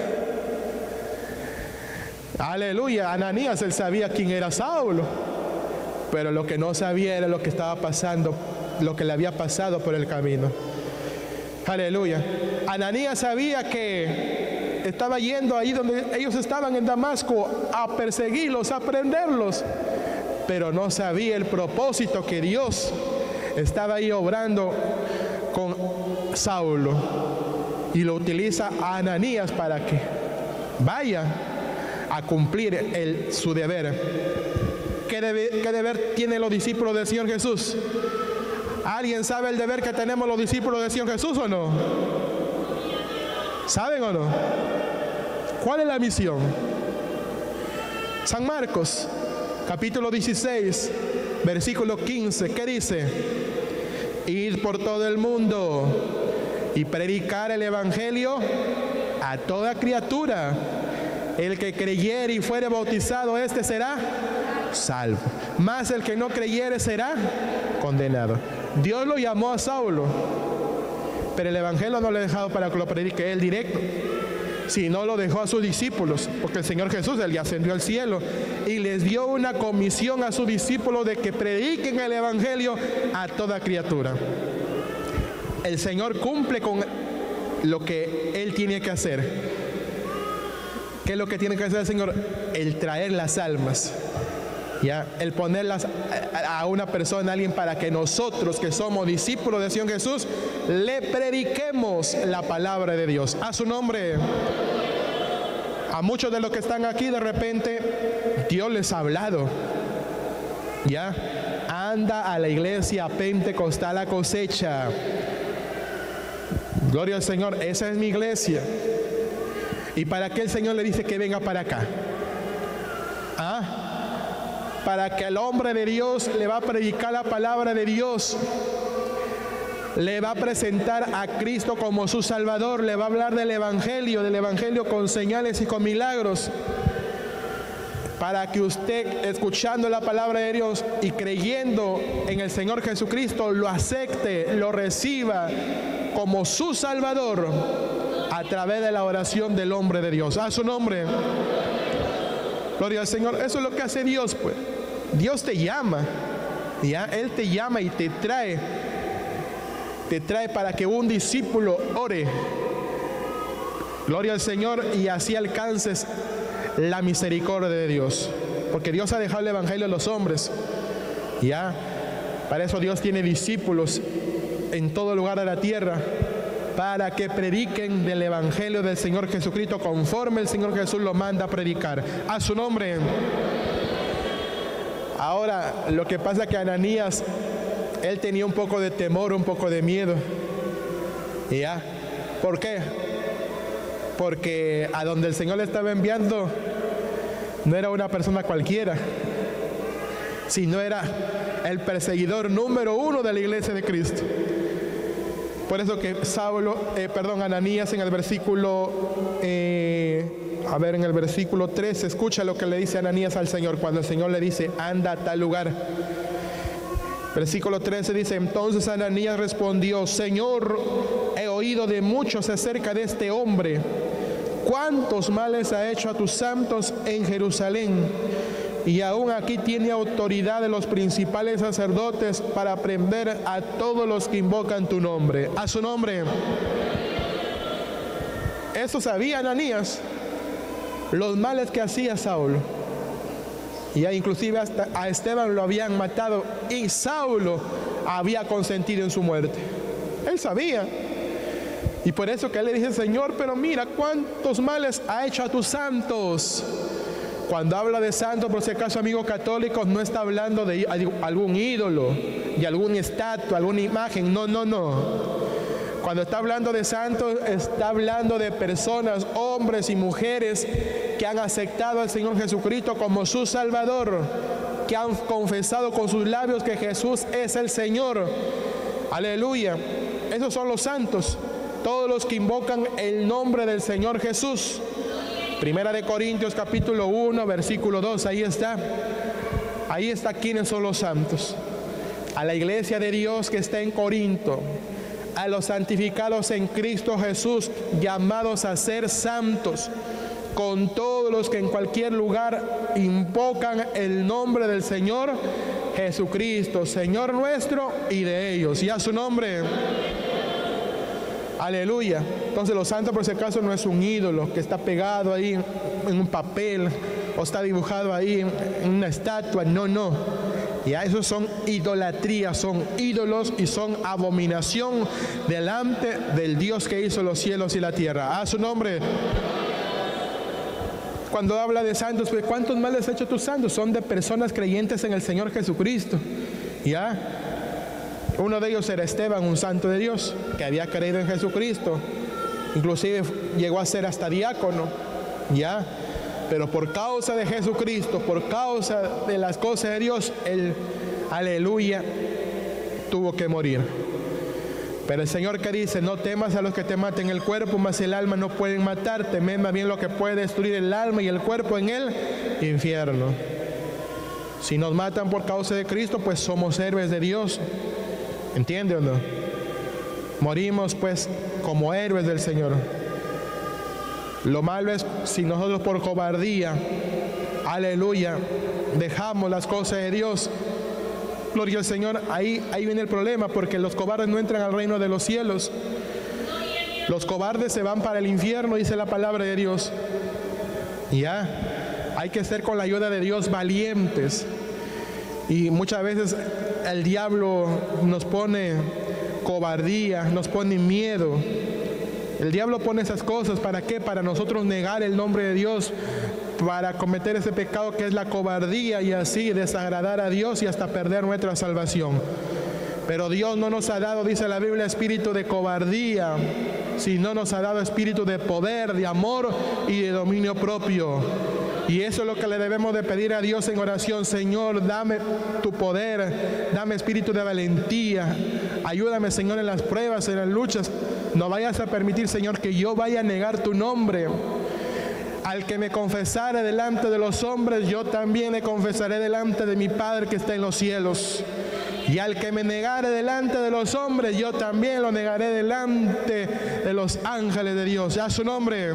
Aleluya. Ananías, él sabía quién era Saulo, pero lo que no sabía era lo que estaba pasando, lo que le había pasado por el camino. Aleluya. Ananías sabía que estaba yendo ahí donde ellos estaban en Damasco a perseguirlos, a prenderlos, pero no sabía el propósito que Dios estaba ahí obrando con Saulo, y lo utiliza a Ananías para que vaya a cumplir el, su deber. ¿Qué, debe, ¿Qué deber tienen los discípulos del Señor Jesús? ¿Alguien sabe el deber que tenemos los discípulos del Señor Jesús o no? ¿Saben o no? ¿Cuál es la misión? San Marcos, capítulo dieciséis, versículo quince, ¿qué dice? Ir por todo el mundo y predicar el evangelio a toda criatura. El que creyere y fuere bautizado, este será salvo, mas el que no creyere será condenado. Dios lo llamó a Saulo, pero el evangelio no lo ha dejado para que lo predique él directo, sino lo dejó a sus discípulos, porque el Señor Jesús, él ya ascendió al cielo y les dio una comisión a sus discípulos de que prediquen el evangelio a toda criatura. El Señor cumple con lo que él tiene que hacer. ¿Qué es lo que tiene que hacer el Señor? El traer las almas, ya, el ponerlas a una persona, a alguien, para que nosotros que somos discípulos del Señor Jesús le prediquemos la palabra de Dios. A su nombre. A muchos de los que están aquí, de repente Dios les ha hablado, ya, anda a la iglesia pentecostal a cosecha. Gloria al Señor, esa es mi iglesia. ¿Y para qué el Señor le dice que venga para acá? ¿Ah? Para que el hombre de Dios le va a predicar la palabra de Dios, le va a presentar a Cristo como su Salvador, le va a hablar del Evangelio, del Evangelio con señales y con milagros, para que usted, escuchando la palabra de Dios y creyendo en el Señor Jesucristo, lo acepte, lo reciba como su Salvador a través de la oración del hombre de Dios. A su nombre. Gloria al Señor. Eso es lo que hace Dios, pues. Dios te llama, ya, Él te llama y te trae, te trae para que un discípulo ore. Gloria al Señor, y así alcances la misericordia de Dios, porque Dios ha dejado el evangelio a los hombres, ya. Para eso Dios tiene discípulos en todo lugar de la tierra, para que prediquen del evangelio del Señor Jesucristo conforme el Señor Jesús lo manda a predicar. A su nombre. Ahora, lo que pasa es que Ananías, él tenía un poco de temor, un poco de miedo. ¿Ya? ¿Por qué? Porque a donde el Señor le estaba enviando no era una persona cualquiera. si no era el perseguidor número uno de la iglesia de Cristo? Por eso que Saulo, eh, perdón, Ananías en el versículo, eh, a ver, en el versículo trece, escucha lo que le dice Ananías al Señor, cuando el Señor le dice, anda a tal lugar. Versículo trece dice, entonces Ananías respondió, Señor, he oído de muchos acerca de este hombre, cuántos males ha hecho a tus santos en Jerusalén, y aún aquí tiene autoridad de los principales sacerdotes para prender a todos los que invocan tu nombre. A su nombre. Eso sabía Ananías, los males que hacía Saulo. Y ya inclusive hasta a Esteban lo habían matado y Saulo había consentido en su muerte. Él sabía. Y por eso que él le dice, Señor, pero mira cuántos males ha hecho a tus santos. Cuando habla de santos, por si acaso, amigos católicos, no está hablando de algún ídolo, de alguna estatua, alguna imagen. No, no, no. Cuando está hablando de santos, está hablando de personas, hombres y mujeres que han aceptado al Señor Jesucristo como su Salvador, que han confesado con sus labios que Jesús es el Señor. Aleluya. Esos son los santos, todos los que invocan el nombre del Señor Jesús. Primera de Corintios capítulo uno, versículo dos, ahí está. Ahí está quiénes son los santos. A la iglesia de Dios que está en Corinto, a los santificados en Cristo Jesús, llamados a ser santos, con todos los que en cualquier lugar invocan el nombre del Señor Jesucristo, Señor nuestro y de ellos. Y a su nombre. Aleluya. Entonces los santos, por si acaso, no es un ídolo que está pegado ahí en un papel o está dibujado ahí en una estatua. No, no. Ya esos son idolatrías, son ídolos y son abominación delante del Dios que hizo los cielos y la tierra. A su nombre. Cuando habla de santos, pues ¿cuántos males ha hecho tus santos? Son de personas creyentes en el Señor Jesucristo. Ya. Uno de ellos era Esteban, un santo de Dios, que había creído en Jesucristo. Inclusive llegó a ser hasta diácono, ya. Pero por causa de Jesucristo, por causa de las cosas de Dios, él, aleluya, tuvo que morir. Pero el Señor que dice, no temas a los que te maten el cuerpo, mas el alma no pueden matar, temed más bien lo que puede destruir el alma y el cuerpo en el infierno. Si nos matan por causa de Cristo, pues somos héroes de Dios. ¿Entiende o no? Morimos pues como héroes del Señor. Lo malo es si nosotros por cobardía, aleluya, dejamos las cosas de Dios. Gloria al Señor, ahí, ahí viene el problema, porque los cobardes no entran al reino de los cielos. Los cobardes se van para el infierno, dice la palabra de Dios. Ya, hay que ser con la ayuda de Dios valientes. Y muchas veces el diablo nos pone cobardía, nos pone miedo. El diablo pone esas cosas, ¿para qué? Para nosotros negar el nombre de Dios, para cometer ese pecado que es la cobardía y así desagradar a Dios y hasta perder nuestra salvación. Pero Dios no nos ha dado, dice la Biblia, espíritu de cobardía, sino nos ha dado espíritu de poder, de amor y de dominio propio. Y eso es lo que le debemos de pedir a Dios en oración. Señor, dame tu poder, dame espíritu de valentía. Ayúdame, Señor, en las pruebas, en las luchas. No vayas a permitir, Señor, que yo vaya a negar tu nombre. Al que me confesare delante de los hombres, yo también le confesaré delante de mi Padre que está en los cielos. Y al que me negare delante de los hombres, yo también lo negaré delante de los ángeles de Dios. A su nombre.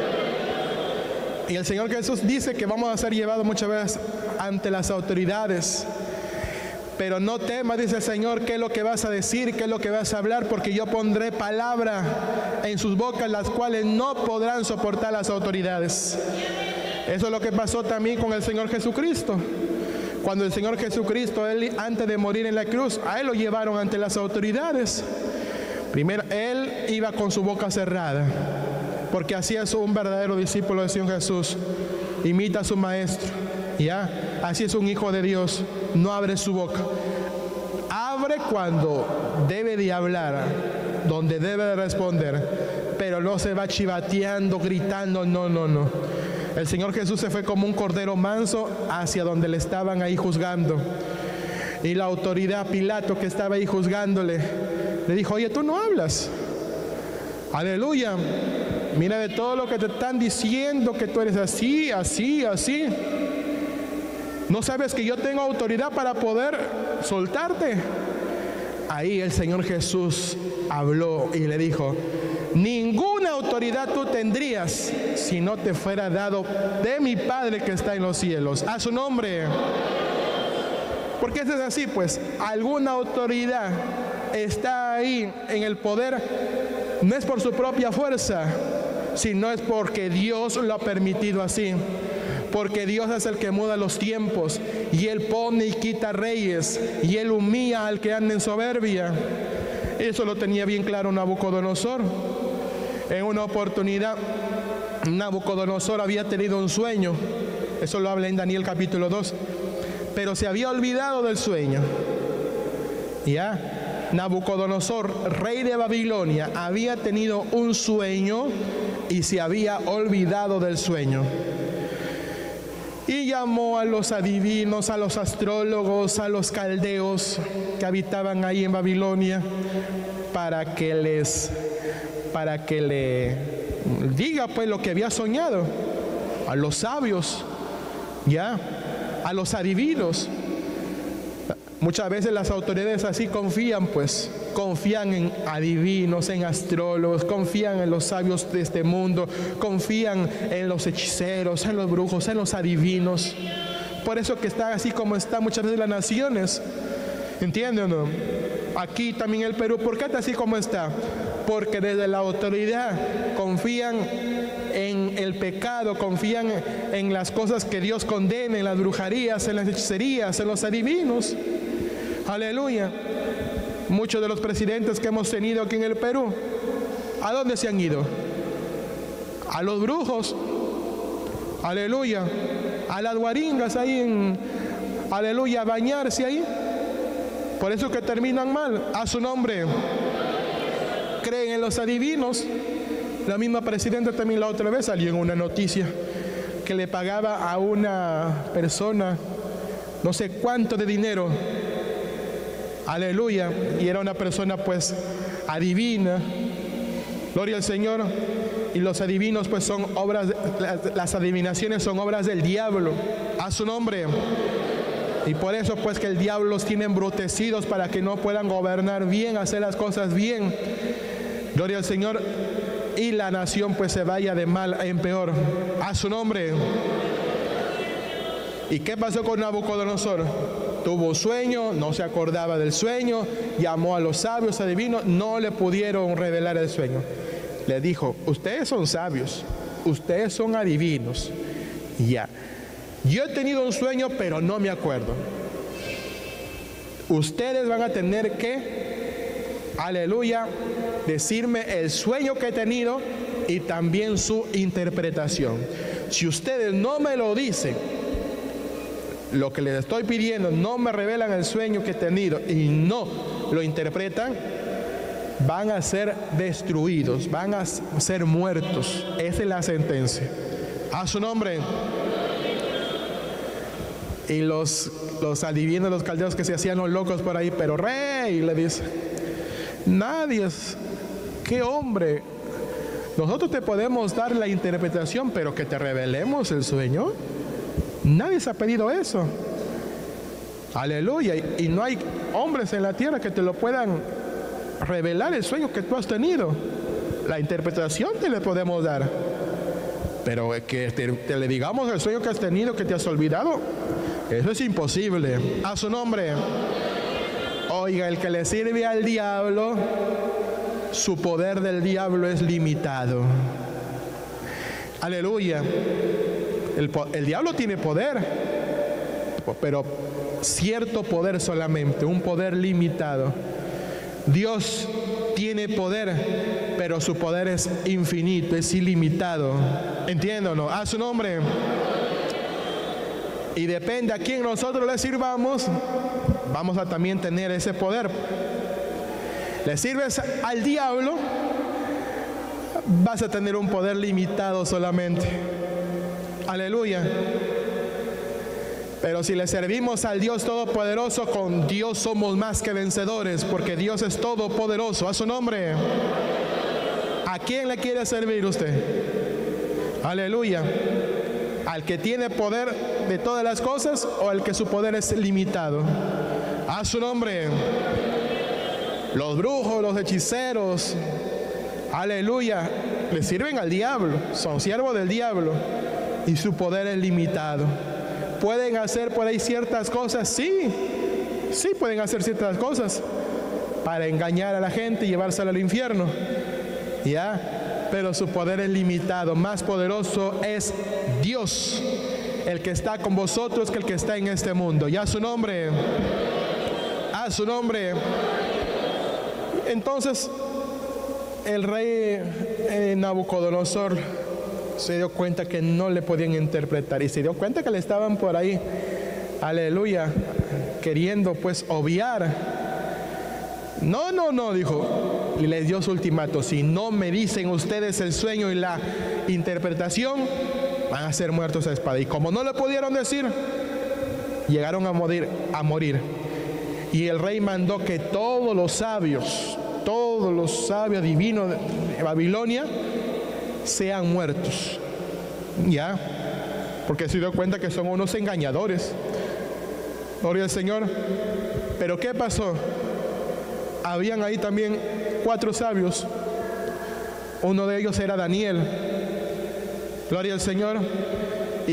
Y el Señor Jesús dice que vamos a ser llevados muchas veces ante las autoridades. Pero no temas, dice el Señor, qué es lo que vas a decir, qué es lo que vas a hablar, porque yo pondré palabra en sus bocas, las cuales no podrán soportar las autoridades. Eso es lo que pasó también con el Señor Jesucristo. Cuando el Señor Jesucristo, él, antes de morir en la cruz, a él lo llevaron ante las autoridades. Primero, él iba con su boca cerrada, porque así es un verdadero discípulo del Señor Jesús. Imita a su maestro, ¿ya? Así es un hijo de Dios. No abre su boca. Abre cuando debe de hablar, donde debe de responder, pero no se va chivateando, gritando. No, no, no. El Señor Jesús se fue como un cordero manso hacia donde le estaban ahí juzgando. Y la autoridad, Pilato, que estaba ahí juzgándole, le dijo: oye, tú no hablas. Aleluya. Mira de todo lo que te están diciendo, que tú eres así, así, así. ¿No sabes que yo tengo autoridad para poder soltarte? Ahí el Señor Jesús habló y le dijo: ninguna autoridad tú tendrías si no te fuera dado de mi Padre que está en los cielos. A su nombre. Porque eso es así, pues, alguna autoridad está ahí en el poder, no es por su propia fuerza, sino es porque Dios lo ha permitido así. Porque Dios es el que muda los tiempos, y Él pone y quita reyes, y Él humilla al que anda en soberbia. Eso lo tenía bien claro Nabucodonosor. En una oportunidad, Nabucodonosor había tenido un sueño. Eso lo habla en Daniel capítulo dos. Pero se había olvidado del sueño. Ya, Nabucodonosor, rey de Babilonia, había tenido un sueño y se había olvidado del sueño. Y llamó a los adivinos, a los astrólogos, a los caldeos que habitaban ahí en Babilonia, para que les, para que le diga pues lo que había soñado. A los sabios, ya, a los adivinos. Muchas veces las autoridades así confían, pues, confían en adivinos, en astrólogos, confían en los sabios de este mundo, confían en los hechiceros, en los brujos, en los adivinos. Por eso que está así como está muchas veces las naciones. ¿Entienden o no? Aquí también el Perú, ¿por qué está así como está? Porque desde la autoridad confían en el pecado, confían en las cosas que Dios condena, en las brujerías, en las hechicerías, en los adivinos. Aleluya. Muchos de los presidentes que hemos tenido aquí en el Perú, ¿a dónde se han ido? A los brujos. Aleluya. A las guaringas ahí en, aleluya, a bañarse ahí. Por eso que terminan mal. A su nombre. Creen en los adivinos. La misma presidenta también la otra vez salió en una noticia que le pagaba a una persona no sé cuánto de dinero. Aleluya. Y era una persona pues adivina. Gloria al Señor. Y los adivinos pues son obras, las, las adivinaciones son obras del diablo. A su nombre. Y por eso pues que el diablo los tiene embrutecidos para que no puedan gobernar bien, hacer las cosas bien. Gloria al Señor. Y la nación pues se vaya de mal en peor. A su nombre. ¿Y qué pasó con Nabucodonosor? Tuvo sueño, no se acordaba del sueño, llamó a los sabios adivinos, no le pudieron revelar el sueño. Le dijo: ustedes son sabios, ustedes son adivinos. Ya, yo he tenido un sueño, pero no me acuerdo. Ustedes van a tener que, aleluya, decirme el sueño que he tenido y también su interpretación. Si ustedes no me lo dicen, lo que les estoy pidiendo, no me revelan el sueño que he tenido y no lo interpretan, van a ser destruidos, van a ser muertos. Esa es la sentencia. A su nombre. Y los, los adivinos, los caldeos que se hacían los locos por ahí, pero rey, le dice: nadie es, qué hombre, nosotros te podemos dar la interpretación, pero que te revelemos el sueño. Nadie se ha pedido eso. Aleluya. Y, y no hay hombres en la tierra que te lo puedan revelar el sueño que tú has tenido. La interpretación te le podemos dar, pero que te, te le digamos el sueño que has tenido, que te has olvidado, eso es imposible. A su nombre. Oiga, el que le sirve al diablo, su poder del diablo es limitado. Aleluya. El, el diablo tiene poder, pero cierto poder solamente, un poder limitado. Dios tiene poder, pero su poder es infinito, es ilimitado. ¿Entienden o no? A su nombre. Y depende a quién nosotros le sirvamos, vamos a también tener ese poder. Le sirves al diablo, vas a tener un poder limitado solamente. Aleluya. Pero si le servimos al Dios Todopoderoso, con Dios somos más que vencedores, porque Dios es todopoderoso. A su nombre. ¿A quién le quiere servir usted? Aleluya. ¿Al que tiene poder de todas las cosas o al que su poder es limitado? A su nombre. Los brujos, los hechiceros, aleluya, le sirven al diablo, son siervos del diablo y su poder es limitado. ¿Pueden hacer por ahí ciertas cosas? Sí, sí pueden hacer ciertas cosas para engañar a la gente y llevársela al infierno, ¿ya? Pero su poder es limitado. Más poderoso es Dios, el que está con vosotros, que el que está en este mundo. Ya su nombre, a su nombre. Entonces el rey eh, Nabucodonosor se dio cuenta que no le podían interpretar y se dio cuenta que le estaban por ahí, aleluya, queriendo pues obviar. No, no, no, dijo, y les dio su ultimato: si no me dicen ustedes el sueño y la interpretación, van a ser muertos a espada. Y como no le pudieron decir, llegaron a morir, a morir. Y el rey mandó que todos los sabios, todos los sabios divinos de Babilonia sean muertos, ya, porque se dio cuenta que son unos engañadores. Gloria al Señor. Pero ¿qué pasó? Habían ahí también cuatro sabios. Uno de ellos era Daniel. Gloria al Señor. Y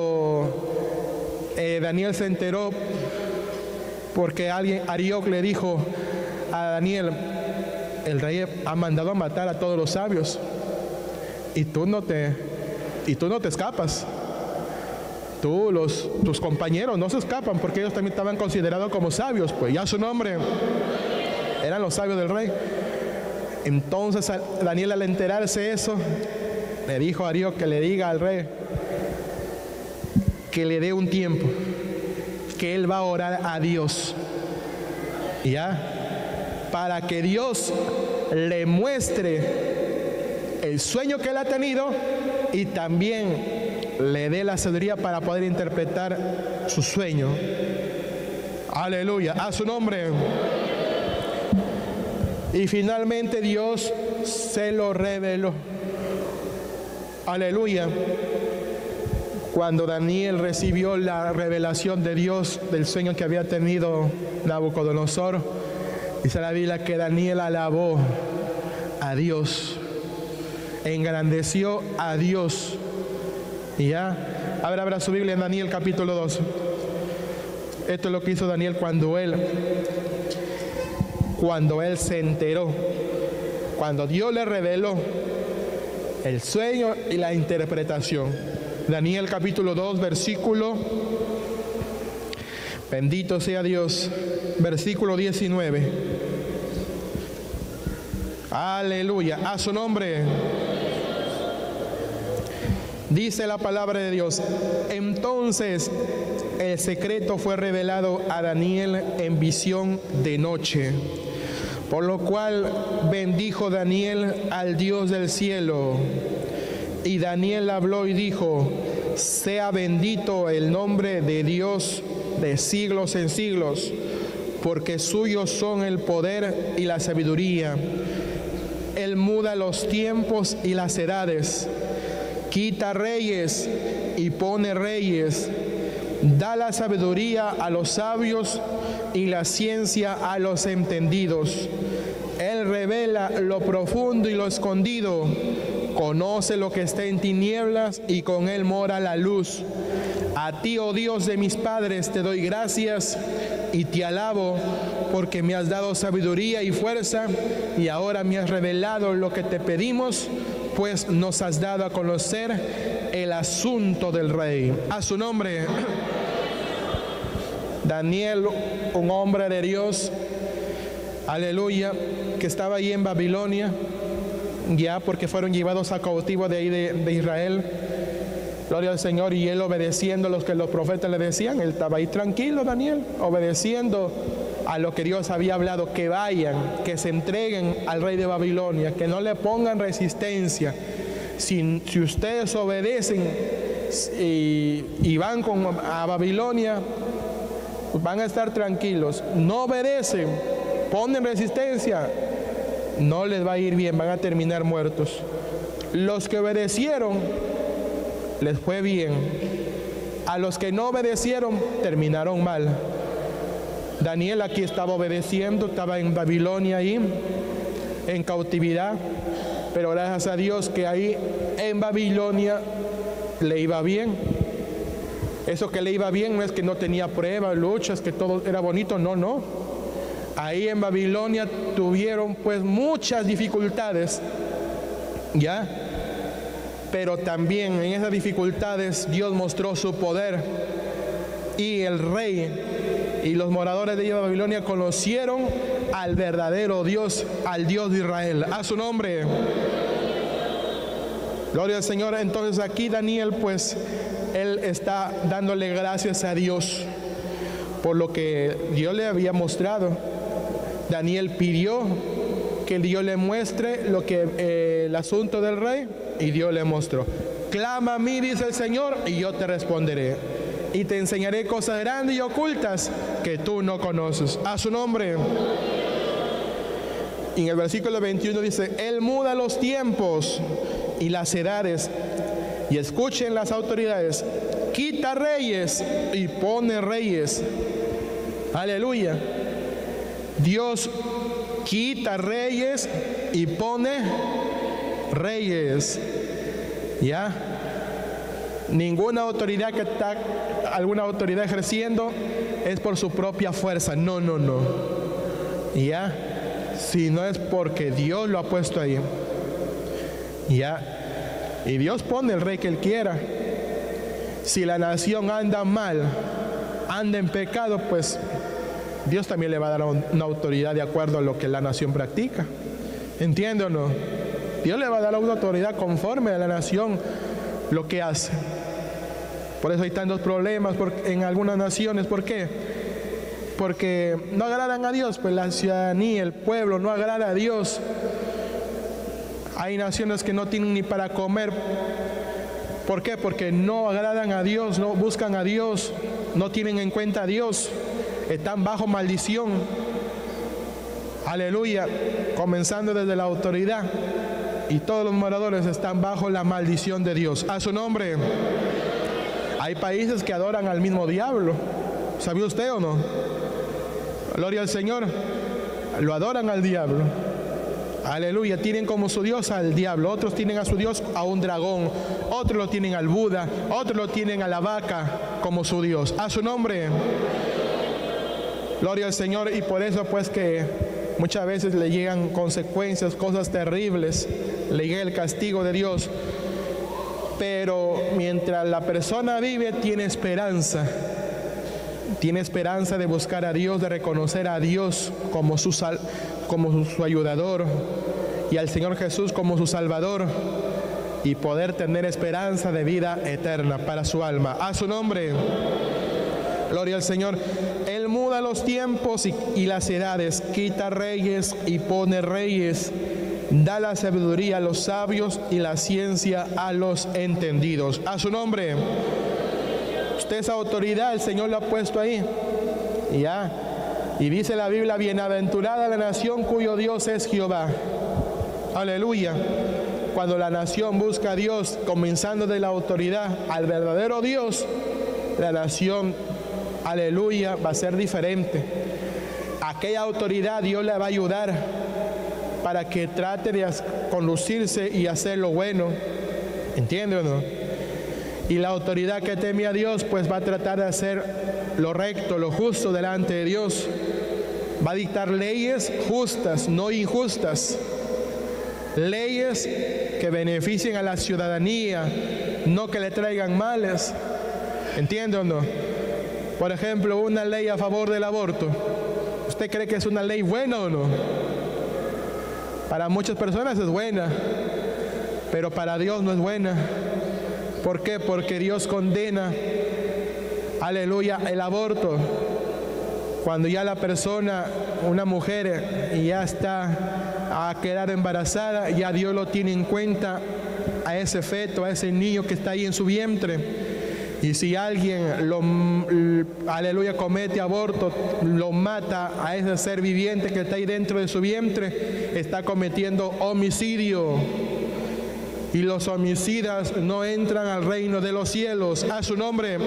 cuando eh, Daniel se enteró, porque alguien, Arioc le dijo a Daniel: el rey ha mandado a matar a todos los sabios y tú no te y tú no te escapas. Tú, los, tus compañeros no se escapan, porque ellos también estaban considerados como sabios, pues ya su nombre, eran los sabios del rey. Entonces Daniel, al enterarse eso, le dijo a Arioc que le diga al rey que le dé un tiempo, que él va a orar a Dios, ya, para que Dios le muestre el sueño que él ha tenido y también le dé la sabiduría para poder interpretar su sueño. Aleluya, a su nombre. Y finalmente Dios se lo reveló. Aleluya. Cuando Daniel recibió la revelación de Dios del sueño que había tenido Nabucodonosor, dice la Biblia que Daniel alabó a Dios, engrandeció a Dios. Y ya, ahora abra su Biblia en Daniel capítulo dos. Esto es lo que hizo Daniel cuando él, cuando él se enteró, cuando Dios le reveló el sueño y la interpretación. Daniel capítulo dos, versículo, bendito sea Dios, versículo diecinueve. Aleluya, a su nombre. Dice la palabra de Dios: entonces el secreto fue revelado a Daniel en visión de noche, por lo cual bendijo Daniel al Dios del cielo. Y Daniel habló y dijo: sea bendito el nombre de Dios de siglos en siglos, porque suyos son el poder y la sabiduría. Él muda los tiempos y las edades, quita reyes y pone reyes, da la sabiduría a los sabios y la ciencia a los entendidos. Él revela lo profundo y lo escondido, conoce lo que está en tinieblas y con él mora la luz. A ti, oh Dios de mis padres, te doy gracias y te alabo, porque me has dado sabiduría y fuerza, y ahora me has revelado lo que te pedimos, pues nos has dado a conocer el asunto del rey. A su nombre. Daniel, un hombre de Dios, aleluya, que estaba ahí en Babilonia, ya porque fueron llevados a cautivo de ahí de, de Israel. Gloria al Señor. Y él obedeciendo a lo que los profetas le decían. Él estaba ahí tranquilo, Daniel, obedeciendo a lo que Dios había hablado, que vayan, que se entreguen al rey de Babilonia, que no le pongan resistencia, si, si ustedes obedecen y, y van con, a Babilonia, pues van a estar tranquilos. No obedecen, ponen resistencia, no les va a ir bien, van a terminar muertos. Los que obedecieron, les fue bien. A los que no obedecieron, terminaron mal. Daniel aquí estaba obedeciendo, estaba en Babilonia ahí, en cautividad, pero gracias a Dios que ahí en Babilonia le iba bien. Eso que le iba bien no es que no tenía pruebas, luchas, que todo era bonito, no, no. Ahí en Babilonia tuvieron pues muchas dificultades, ¿ya? Pero también en esas dificultades Dios mostró su poder, y el rey y los moradores de Babilonia conocieron al verdadero Dios, al Dios de Israel. A su nombre. Gloria al Señor. Entonces aquí Daniel, pues, él está dándole gracias a Dios por lo que Dios le había mostrado. Daniel pidió que Dios le muestre lo que eh, el asunto del rey, y Dios le mostró. Clama a mí, dice el Señor, y yo te responderé, y te enseñaré cosas grandes y ocultas que tú no conoces. A su nombre. Y en el versículo veintiuno dice: Él muda los tiempos y las edades, y escuchen las autoridades, quita reyes y pone reyes. Aleluya. Dios quita reyes y pone reyes. ¿Ya? Ninguna autoridad que está, alguna autoridad ejerciendo, es por su propia fuerza. No, no, no. ¿Ya? Si no es porque Dios lo ha puesto ahí. ¿Ya? Y Dios pone el rey que Él quiera. Si la nación anda mal, anda en pecado, pues Dios también le va a dar una autoridad de acuerdo a lo que la nación practica. ¿Entiende o no? Dios le va a dar una autoridad conforme a la nación lo que hace. Por eso hay tantos problemas en algunas naciones. ¿Por qué? Porque no agradan a Dios, pues la ciudadanía, el pueblo no agrada a Dios. Hay naciones que no tienen ni para comer. ¿Por qué? Porque no agradan a Dios, no buscan a Dios, no tienen en cuenta a Dios. Están bajo maldición. Aleluya. Comenzando desde la autoridad, y todos los moradores están bajo la maldición de Dios. A su nombre. Hay países que adoran al mismo diablo. ¿Sabía usted o no? Gloria al Señor. Lo adoran al diablo. Aleluya. Tienen como su Dios al diablo. Otros tienen a su Dios a un dragón. Otros lo tienen al Buda. Otros lo tienen a la vaca como su Dios. A su nombre. Gloria al Señor. Y por eso pues que muchas veces le llegan consecuencias, cosas terribles, le llega el castigo de Dios. Pero mientras la persona vive, tiene esperanza. Tiene esperanza de buscar a Dios, de reconocer a Dios como su, sal, como su, su ayudador, y al Señor Jesús como su Salvador, y poder tener esperanza de vida eterna para su alma. A su nombre. Gloria al Señor. Él muda los tiempos y, y las edades, quita reyes y pone reyes, da la sabiduría a los sabios y la ciencia a los entendidos. A su nombre. Usted esa autoridad, el Señor la ha puesto ahí. Y ya. Y dice la Biblia: bienaventurada la nación cuyo Dios es Jehová. Aleluya. Cuando la nación busca a Dios, comenzando de la autoridad al verdadero Dios, la nación, aleluya, va a ser diferente. Aquella autoridad Dios le va a ayudar para que trate de conducirse y hacer lo bueno. ¿Entiende o no? Y la autoridad que teme a Dios, pues va a tratar de hacer lo recto, lo justo delante de Dios. Va a dictar leyes justas, no injustas. Leyes que beneficien a la ciudadanía, no que le traigan males. ¿Entiende o no? Por ejemplo, una ley a favor del aborto. ¿Usted cree que es una ley buena o no? Para muchas personas es buena, pero para Dios no es buena. ¿Por qué? Porque Dios condena, aleluya, el aborto. Cuando ya la persona, una mujer, ya está a quedar embarazada, ya Dios lo tiene en cuenta, a ese feto, a ese niño que está ahí en su vientre. Y si alguien lo, aleluya, comete aborto, lo mata a ese ser viviente que está ahí dentro de su vientre, está cometiendo homicidio. Y los homicidas no entran al reino de los cielos. A su nombre.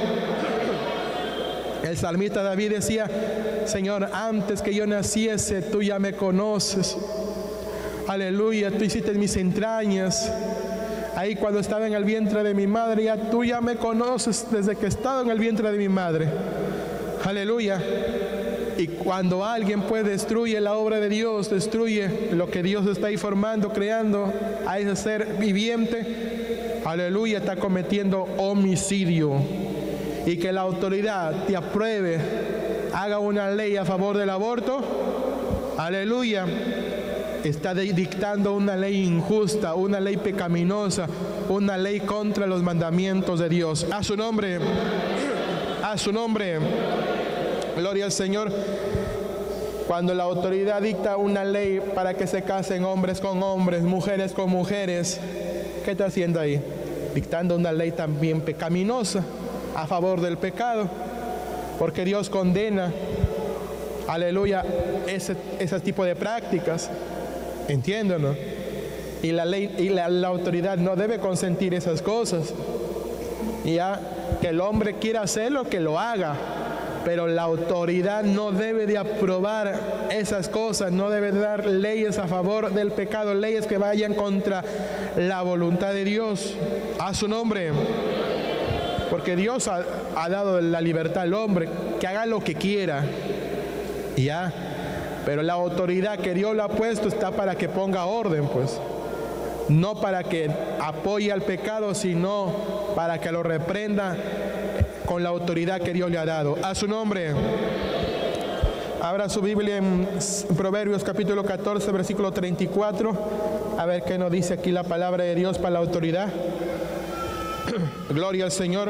El salmista David decía: Señor, antes que yo naciese, tú ya me conoces. Aleluya, tú hiciste mis entrañas. Ahí cuando estaba en el vientre de mi madre, ya tú ya me conoces desde que estaba en el vientre de mi madre. Aleluya. Y cuando alguien pues destruye la obra de Dios, destruye lo que Dios está ahí formando, creando a ese ser viviente, aleluya, está cometiendo homicidio. Y que la autoridad te apruebe, haga una ley a favor del aborto, aleluya, está dictando una ley injusta, una ley pecaminosa, una ley contra los mandamientos de Dios. A su nombre, a su nombre, gloria al Señor. Cuando la autoridad dicta una ley para que se casen hombres con hombres, mujeres con mujeres, ¿qué está haciendo ahí? Dictando una ley también pecaminosa a favor del pecado, porque Dios condena, aleluya, ese, ese tipo de prácticas. ¿Entienden? Y la ley y la, la autoridad no debe consentir esas cosas. Ya que el hombre quiera hacerlo, que lo haga, pero la autoridad no debe de aprobar esas cosas, no debe dar leyes a favor del pecado, leyes que vayan contra la voluntad de Dios. A su nombre. Porque Dios ha, ha dado la libertad al hombre, que haga lo que quiera. Ya. Pero la autoridad que Dios le ha puesto está para que ponga orden, pues. No para que apoye al pecado, sino para que lo reprenda con la autoridad que Dios le ha dado. A su nombre. Abra su Biblia en Proverbios capítulo catorce, versículo treinta y cuatro. A ver qué nos dice aquí la palabra de Dios para la autoridad. Gloria al Señor.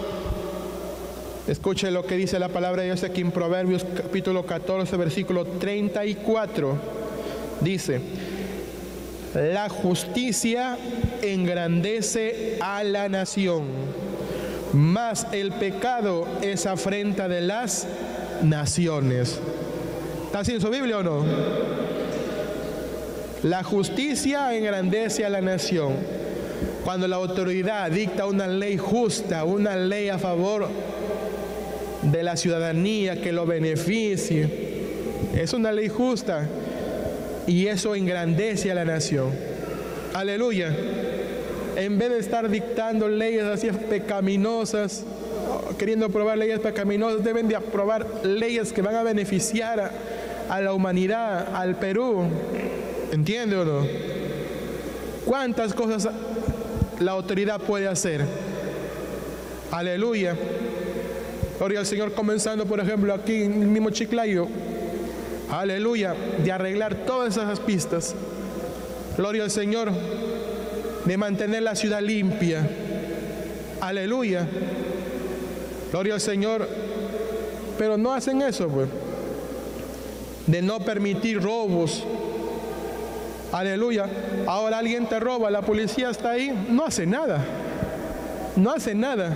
Escuche lo que dice la palabra de Dios aquí en Proverbios capítulo catorce, versículo treinta y cuatro. Dice: la justicia engrandece a la nación, mas el pecado es afrenta de las naciones. ¿Está así en su Biblia o no? La justicia engrandece a la nación. Cuando la autoridad dicta una ley justa, una ley a favor de la ciudadanía que lo beneficie, es una ley justa y eso engrandece a la nación. Aleluya. En vez de estar dictando leyes así pecaminosas, queriendo aprobar leyes pecaminosas, deben de aprobar leyes que van a beneficiar a, a la humanidad, al Perú. ¿Entiende o no? ¿Cuántas cosas la autoridad puede hacer? Aleluya. Gloria al Señor, comenzando por ejemplo aquí en el mismo Chiclayo, aleluya, de arreglar todas esas pistas. Gloria al Señor, de mantener la ciudad limpia. Aleluya. Gloria al Señor. Pero no hacen eso, pues. De no permitir robos. Aleluya. Ahora alguien te roba, la policía está ahí, no hace nada. No hace nada.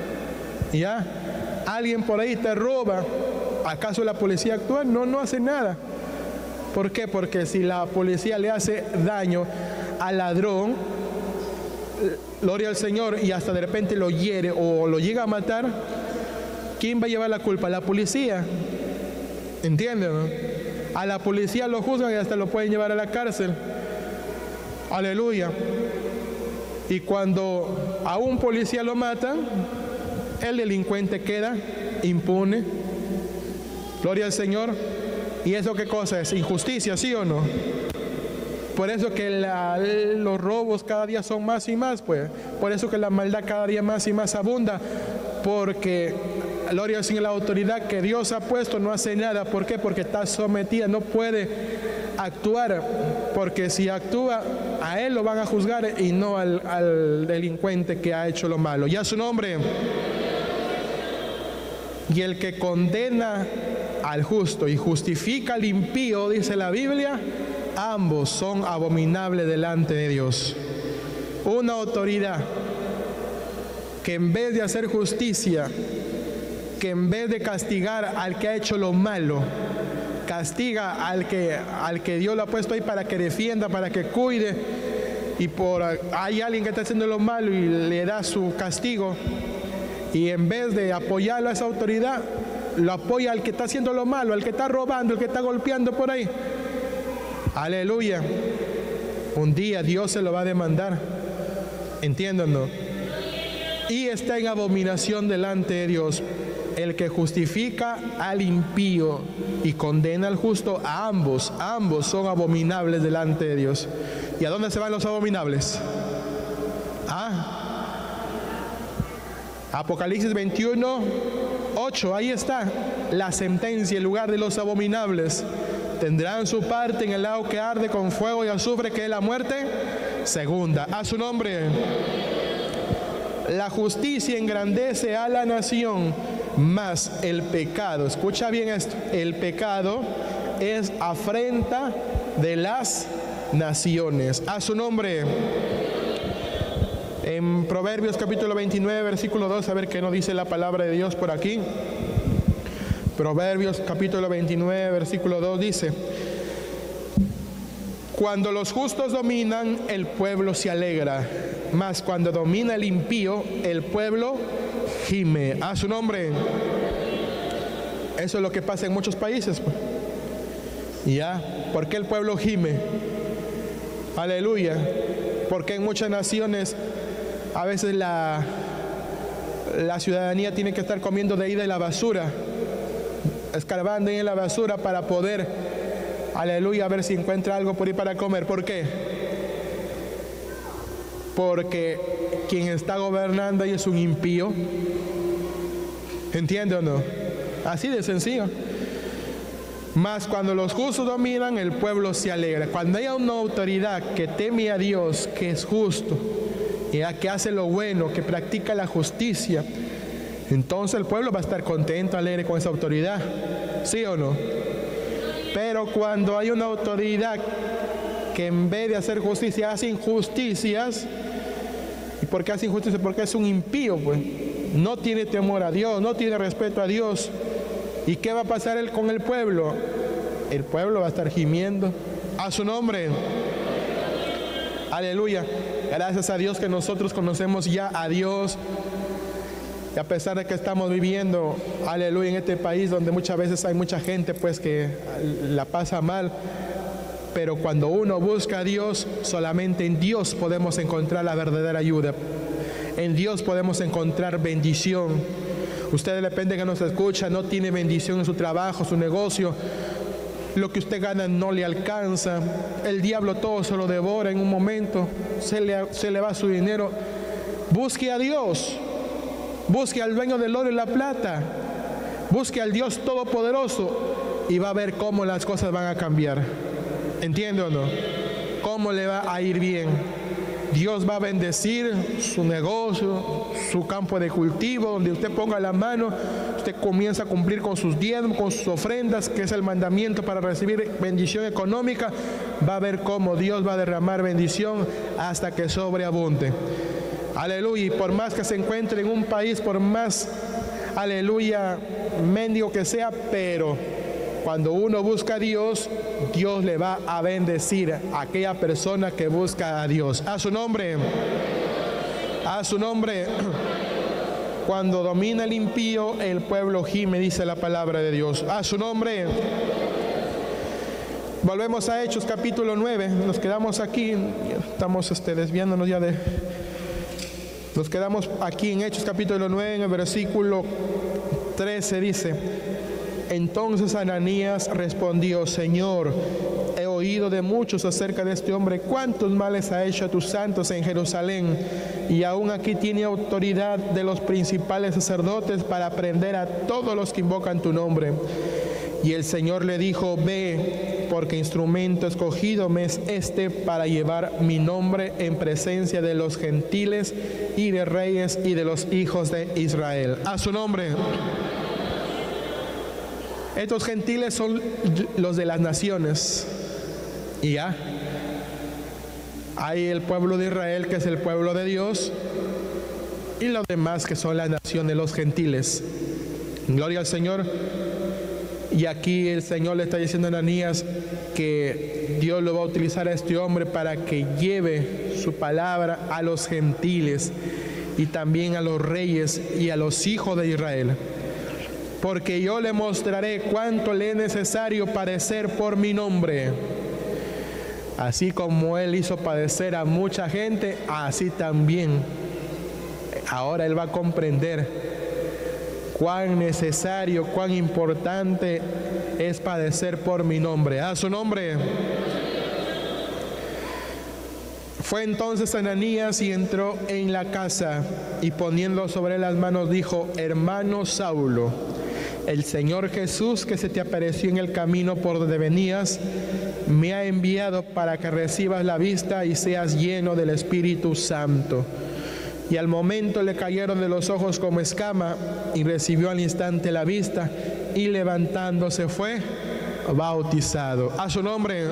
Ya. Alguien por ahí te roba, ¿acaso la policía actúa? No, no hace nada. ¿Por qué? Porque si la policía le hace daño al ladrón, gloria al Señor, y hasta de repente lo hiere o lo llega a matar, ¿quién va a llevar la culpa? La policía. ¿Entienden? ¿No? A la policía lo juzgan y hasta lo pueden llevar a la cárcel. Aleluya. Y cuando a un policía lo matan, el delincuente queda impune. Gloria al Señor. ¿Y eso qué cosa es? Injusticia, ¿sí o no? Por eso que la, los robos cada día son más y más, pues. Por eso que la maldad cada día más y más abunda. Porque, gloria al Señor, la autoridad que Dios ha puesto no hace nada. ¿Por qué? Porque está sometida, no puede actuar. Porque si actúa, a él lo van a juzgar y no al, al delincuente que ha hecho lo malo. Ya su nombre. Y el que condena al justo y justifica al impío, dice la Biblia, ambos son abominables delante de Dios. una autoridad que en vez de hacer justicia, que en vez de castigar al que ha hecho lo malo, castiga al que, al que Dios lo ha puesto ahí para que defienda, para que cuide, y por hay alguien que está haciendo lo malo y le da su castigo, y en vez de apoyarlo a esa autoridad, lo apoya al que está haciendo lo malo, al que está robando, al que está golpeando por ahí. Aleluya. Un día Dios se lo va a demandar. Entiéndanlo. Y está en abominación delante de Dios el que justifica al impío y condena al justo. A ambos, ambos son abominables delante de Dios. ¿Y a dónde se van los abominables? Ah, Apocalipsis veintiuno, ocho, ahí está la sentencia, el lugar de los abominables. Tendrán su parte en el lago que arde con fuego y azufre, que es la muerte segunda. A su nombre. La justicia engrandece a la nación, mas el pecado, escucha bien esto, el pecado es afrenta de las naciones. A su nombre. En Proverbios capítulo veintinueve, versículo dos, a ver qué nos dice la palabra de Dios por aquí. Proverbios capítulo veintinueve, versículo dos dice: cuando los justos dominan, el pueblo se alegra, mas cuando domina el impío, el pueblo gime. A su nombre. Eso es lo que pasa en muchos países, pues. Ya, ¿por qué el pueblo gime? Aleluya. Porque en muchas naciones a veces la, la ciudadanía tiene que estar comiendo de ahí de la basura, escarbando ahí en la basura para poder, aleluya, a ver si encuentra algo por ahí para comer. ¿Por qué? Porque quien está gobernando ahí es un impío. ¿Entiende o no? Así de sencillo. Mas cuando los justos dominan, el pueblo se alegra. Cuando haya una autoridad que teme a Dios, que es justo, y que hace lo bueno, que practica la justicia, entonces el pueblo va a estar contento, alegre con esa autoridad. ¿Sí o no? Pero cuando hay una autoridad que en vez de hacer justicia hace injusticias, ¿y por qué hace injusticia? Porque es un impío, pues. No tiene temor a Dios, no tiene respeto a Dios. ¿Y qué va a pasar él con el pueblo? El pueblo va a estar gimiendo. A su nombre. Aleluya. Gracias a Dios que nosotros conocemos ya a Dios. Y a pesar de que estamos viviendo, aleluya, en este país donde muchas veces hay mucha gente pues que la pasa mal, pero cuando uno busca a Dios, solamente en Dios podemos encontrar la verdadera ayuda. En Dios podemos encontrar bendición. Usted, depende que nos escucha, no tiene bendición en su trabajo, su negocio. Lo que usted gana no le alcanza. El diablo todo se lo devora en un momento. Se le, se le va su dinero. Busque a Dios. Busque al dueño del oro y la plata. Busque al Dios todopoderoso y va a ver cómo las cosas van a cambiar. ¿Entiende o no? Cómo le va a ir bien. Dios va a bendecir su negocio, su campo de cultivo, donde usted ponga la mano, usted comienza a cumplir con sus diezmos, con sus ofrendas, que es el mandamiento para recibir bendición económica. Va a ver cómo Dios va a derramar bendición hasta que sobreabunde. Aleluya. Y por más que se encuentre en un país, por más, aleluya, mendigo que sea, pero cuando uno busca a Dios, Dios le va a bendecir a aquella persona que busca a Dios. A su nombre. A su nombre. Cuando domina el impío, el pueblo gime, dice la palabra de Dios. A su nombre. Volvemos a Hechos capítulo nueve. Nos quedamos aquí. Estamos este, desviándonos ya de... Nos quedamos aquí en Hechos capítulo nueve, en el versículo trece dice: entonces Ananías respondió: Señor, he oído de muchos acerca de este hombre, cuántos males ha hecho a tus santos en Jerusalén, y aún aquí tiene autoridad de los principales sacerdotes para prender a todos los que invocan tu nombre. Y el Señor le dijo: ve, porque instrumento escogido me es este para llevar mi nombre en presencia de los gentiles y de reyes y de los hijos de Israel. A su nombre. Estos gentiles son los de las naciones. Y ya. Hay el pueblo de Israel, que es el pueblo de Dios, y los demás, que son la nación de los gentiles. Gloria al Señor. Y aquí el Señor le está diciendo a Ananías que Dios lo va a utilizar a este hombre para que lleve su palabra a los gentiles y también a los reyes y a los hijos de Israel. Porque yo le mostraré cuánto le es necesario padecer por mi nombre. Así como Él hizo padecer a mucha gente, así también ahora Él va a comprender cuán necesario, cuán importante es padecer por mi nombre. A su nombre. Fue entonces Ananías y entró en la casa, y poniendo sobre las manos dijo: hermano Saulo, el Señor Jesús, que se te apareció en el camino por donde venías, me ha enviado para que recibas la vista y seas lleno del Espíritu Santo. Y al momento le cayeron de los ojos como escama, y recibió al instante la vista, y levantándose fue bautizado. A su nombre.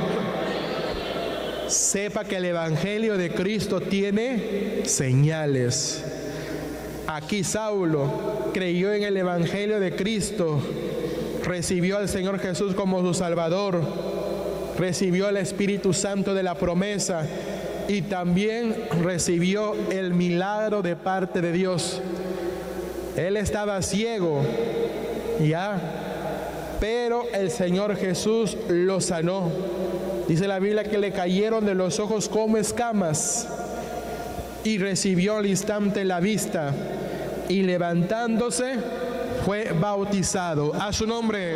Sepa que el Evangelio de Cristo tiene señales. Aquí Saulo creyó en el Evangelio de Cristo, recibió al Señor Jesús como su Salvador, recibió el Espíritu Santo de la promesa, y también recibió el milagro de parte de Dios. Él estaba ciego, ya, pero el Señor Jesús lo sanó. Dice la Biblia que le cayeron de los ojos como escamas, y recibió al instante la vista, y levantándose fue bautizado. A su nombre.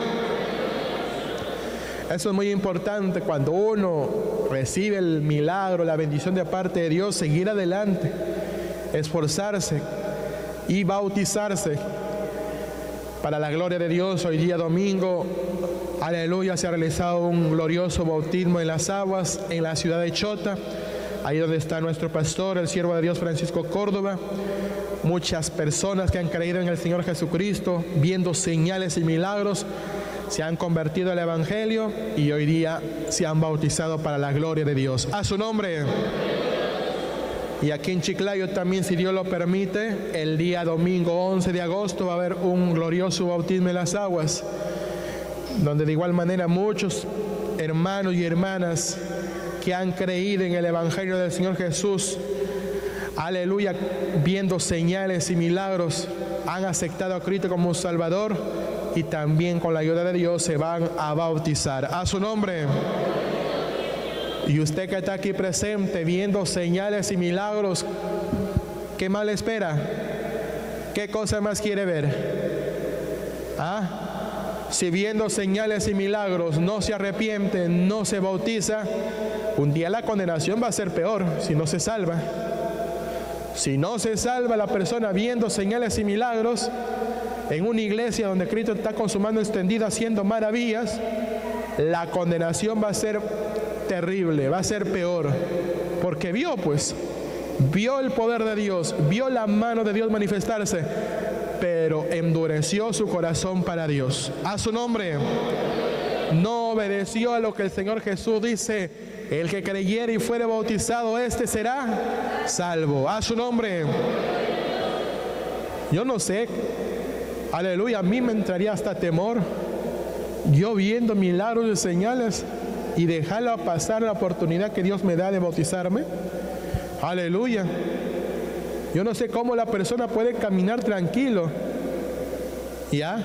Eso es muy importante cuando uno recibe el milagro, la bendición de parte de Dios, seguir adelante, esforzarse y bautizarse para la gloria de Dios. Hoy día domingo, aleluya, se ha realizado un glorioso bautismo en las aguas en la ciudad de Chota, ahí donde está nuestro pastor, el siervo de Dios Francisco Córdoba. Muchas personas que han creído en el Señor Jesucristo, viendo señales y milagros, se han convertido al Evangelio y hoy día se han bautizado para la gloria de Dios. A su nombre. Y aquí en Chiclayo también, si Dios lo permite, el día domingo once de agosto va a haber un glorioso bautismo en las aguas, donde de igual manera muchos hermanos y hermanas que han creído en el Evangelio del Señor Jesús, aleluya, viendo señales y milagros, han aceptado a Cristo como Salvador, y también con la ayuda de Dios se van a bautizar. A su nombre. Y usted que está aquí presente viendo señales y milagros, ¿qué más le espera? ¿Qué cosa más quiere ver? ¿Ah? Si viendo señales y milagros no se arrepiente, no se bautiza, un día la condenación va a ser peor si no se salva. Si no se salva la persona viendo señales y milagros en una iglesia donde Cristo está con su mano extendida haciendo maravillas, la condenación va a ser terrible, va a ser peor, porque vio pues, vio el poder de Dios, vio la mano de Dios manifestarse, pero endureció su corazón para Dios. A su nombre. No obedeció a lo que el Señor Jesús dice: el que creyere y fuere bautizado, este será salvo. A su nombre. Yo no sé, aleluya, a mí me entraría hasta temor, yo viendo milagros y señales, y dejarla pasar la oportunidad que Dios me da de bautizarme. Aleluya. Yo no sé cómo la persona puede caminar tranquilo, ¿ya?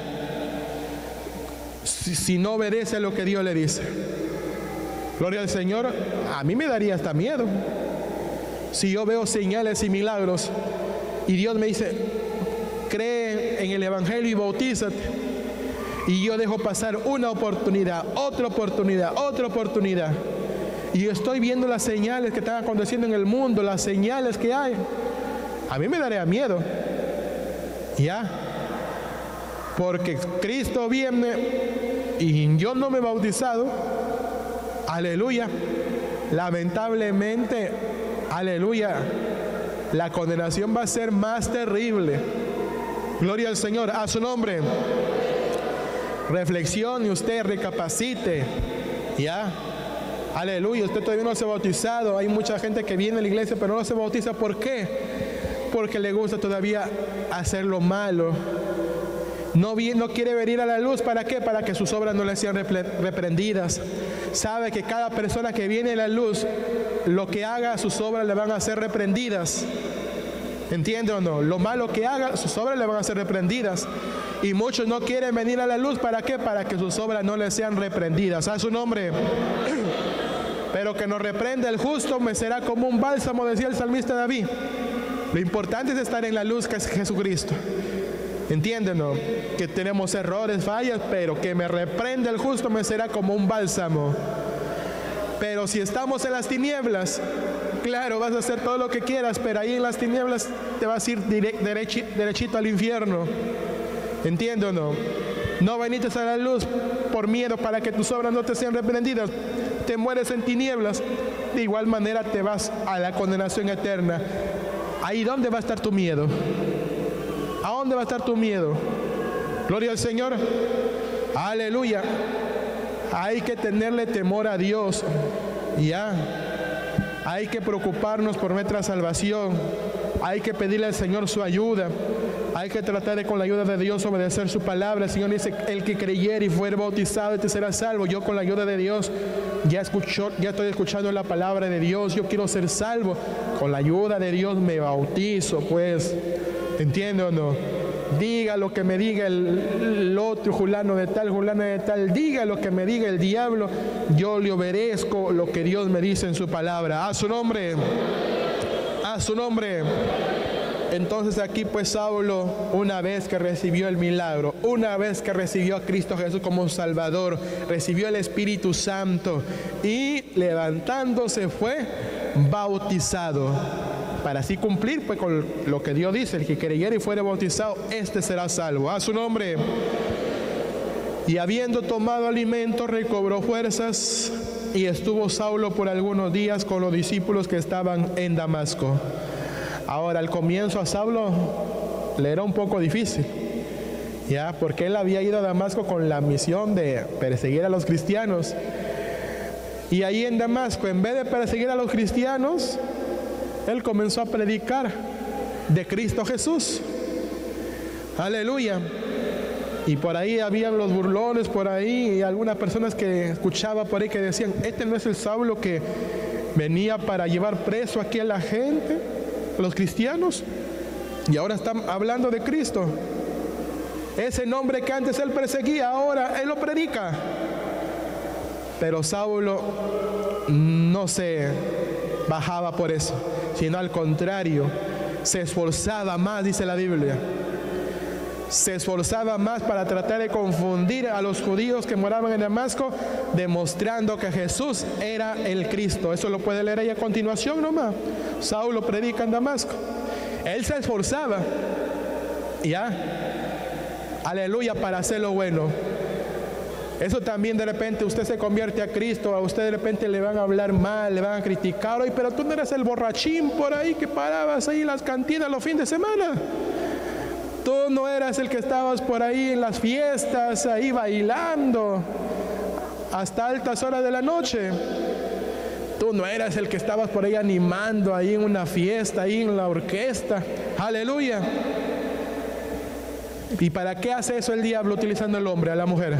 Si, si no obedece a lo que Dios le dice. Gloria al Señor. A mí me daría hasta miedo si yo veo señales y milagros y Dios me dice: cree en el Evangelio y bautízate, y yo dejo pasar una oportunidad, otra oportunidad, otra oportunidad, y yo estoy viendo las señales que están aconteciendo en el mundo, las señales que hay. A mí me daría miedo, ¿ya? Porque Cristo viene y yo no me he bautizado. Aleluya. Lamentablemente, aleluya, la condenación va a ser más terrible. Gloria al Señor. A su nombre. Reflexione usted, recapacite, ¿ya? Aleluya, usted todavía no se ha bautizado. Hay mucha gente que viene a la iglesia pero no se bautiza. ¿Por qué? Porque le gusta todavía hacer lo malo. No, no quiere venir a la luz. ¿Para qué? Para que sus obras no le sean reprendidas. Sabe que cada persona que viene a la luz, lo que haga, sus obras le van a ser reprendidas. ¿Entiende o no? Lo malo que haga, sus obras le van a ser reprendidas. Y muchos no quieren venir a la luz. ¿Para qué? Para que sus obras no le sean reprendidas. A su nombre. Pero que nos reprenda el justo me será como un bálsamo, decía el salmista David. Lo importante es estar en la luz, que es Jesucristo. ¿Entienden, no? Que tenemos errores, fallas, pero que me reprenda el justo me será como un bálsamo. Pero si estamos en las tinieblas, claro, vas a hacer todo lo que quieras, pero ahí en las tinieblas te vas a ir direct, derechi, derechito al infierno. ¿Entienden o no? No veniste a la luz por miedo para que tus obras no te sean reprendidas. Te mueres en tinieblas, de igual manera te vas a la condenación eterna. Ahí ¿dónde va a estar tu miedo? ¿A dónde va a estar tu miedo? Gloria al Señor. Aleluya. Hay que tenerle temor a Dios. Ya. Hay que preocuparnos por nuestra salvación. Hay que pedirle al Señor su ayuda. Hay que tratar de, con la ayuda de Dios, obedecer su palabra. El Señor dice, el que creyere y fuere bautizado, este será salvo. Yo con la ayuda de Dios ya, escucho, ya estoy escuchando la palabra de Dios. Yo quiero ser salvo. Con la ayuda de Dios me bautizo, pues. ¿Entiende o no? Diga lo que me diga el, el otro fulano de tal, fulano de tal. Diga lo que me diga el diablo. Yo le obedezco lo que Dios me dice en su palabra. A su nombre. A su nombre. Entonces aquí pues Saulo, una vez que recibió el milagro, una vez que recibió a Cristo Jesús como Salvador, recibió el Espíritu Santo y levantándose fue bautizado. Para así cumplir pues con lo que Dios dice, el que creyere y fuere bautizado, este será salvo. A su nombre. Y habiendo tomado alimento, recobró fuerzas y estuvo Saulo por algunos días con los discípulos que estaban en Damasco. Ahora, al comienzo a Saulo le era un poco difícil, ya, porque él había ido a Damasco con la misión de perseguir a los cristianos. Y ahí en Damasco, en vez de perseguir a los cristianos, él comenzó a predicar de Cristo Jesús. Aleluya. Y por ahí habían los burlones, por ahí, y algunas personas que escuchaba por ahí que decían, este no es el Saulo que venía para llevar preso aquí a la gente, a los cristianos, y ahora están hablando de Cristo. Ese nombre que antes él perseguía, ahora él lo predica. Pero Saulo no se bajaba por eso, sino al contrario, se esforzaba más, dice la Biblia. Se esforzaba más para tratar de confundir a los judíos que moraban en Damasco, demostrando que Jesús era el Cristo. Eso lo puede leer ahí a continuación nomás. Saulo predica en Damasco. Él se esforzaba, ya, aleluya, para hacer lo bueno. Eso también de repente usted se convierte a Cristo, a usted de repente le van a hablar mal, le van a criticar. Oye, pero tú no eres el borrachín por ahí que parabas ahí en las cantinas los fines de semana. Tú no eras el que estabas por ahí en las fiestas, ahí bailando hasta altas horas de la noche. Tú no eras el que estabas por ahí animando ahí en una fiesta, ahí en la orquesta. Aleluya. ¿Y para qué hace eso el diablo utilizando al hombre, a la mujer?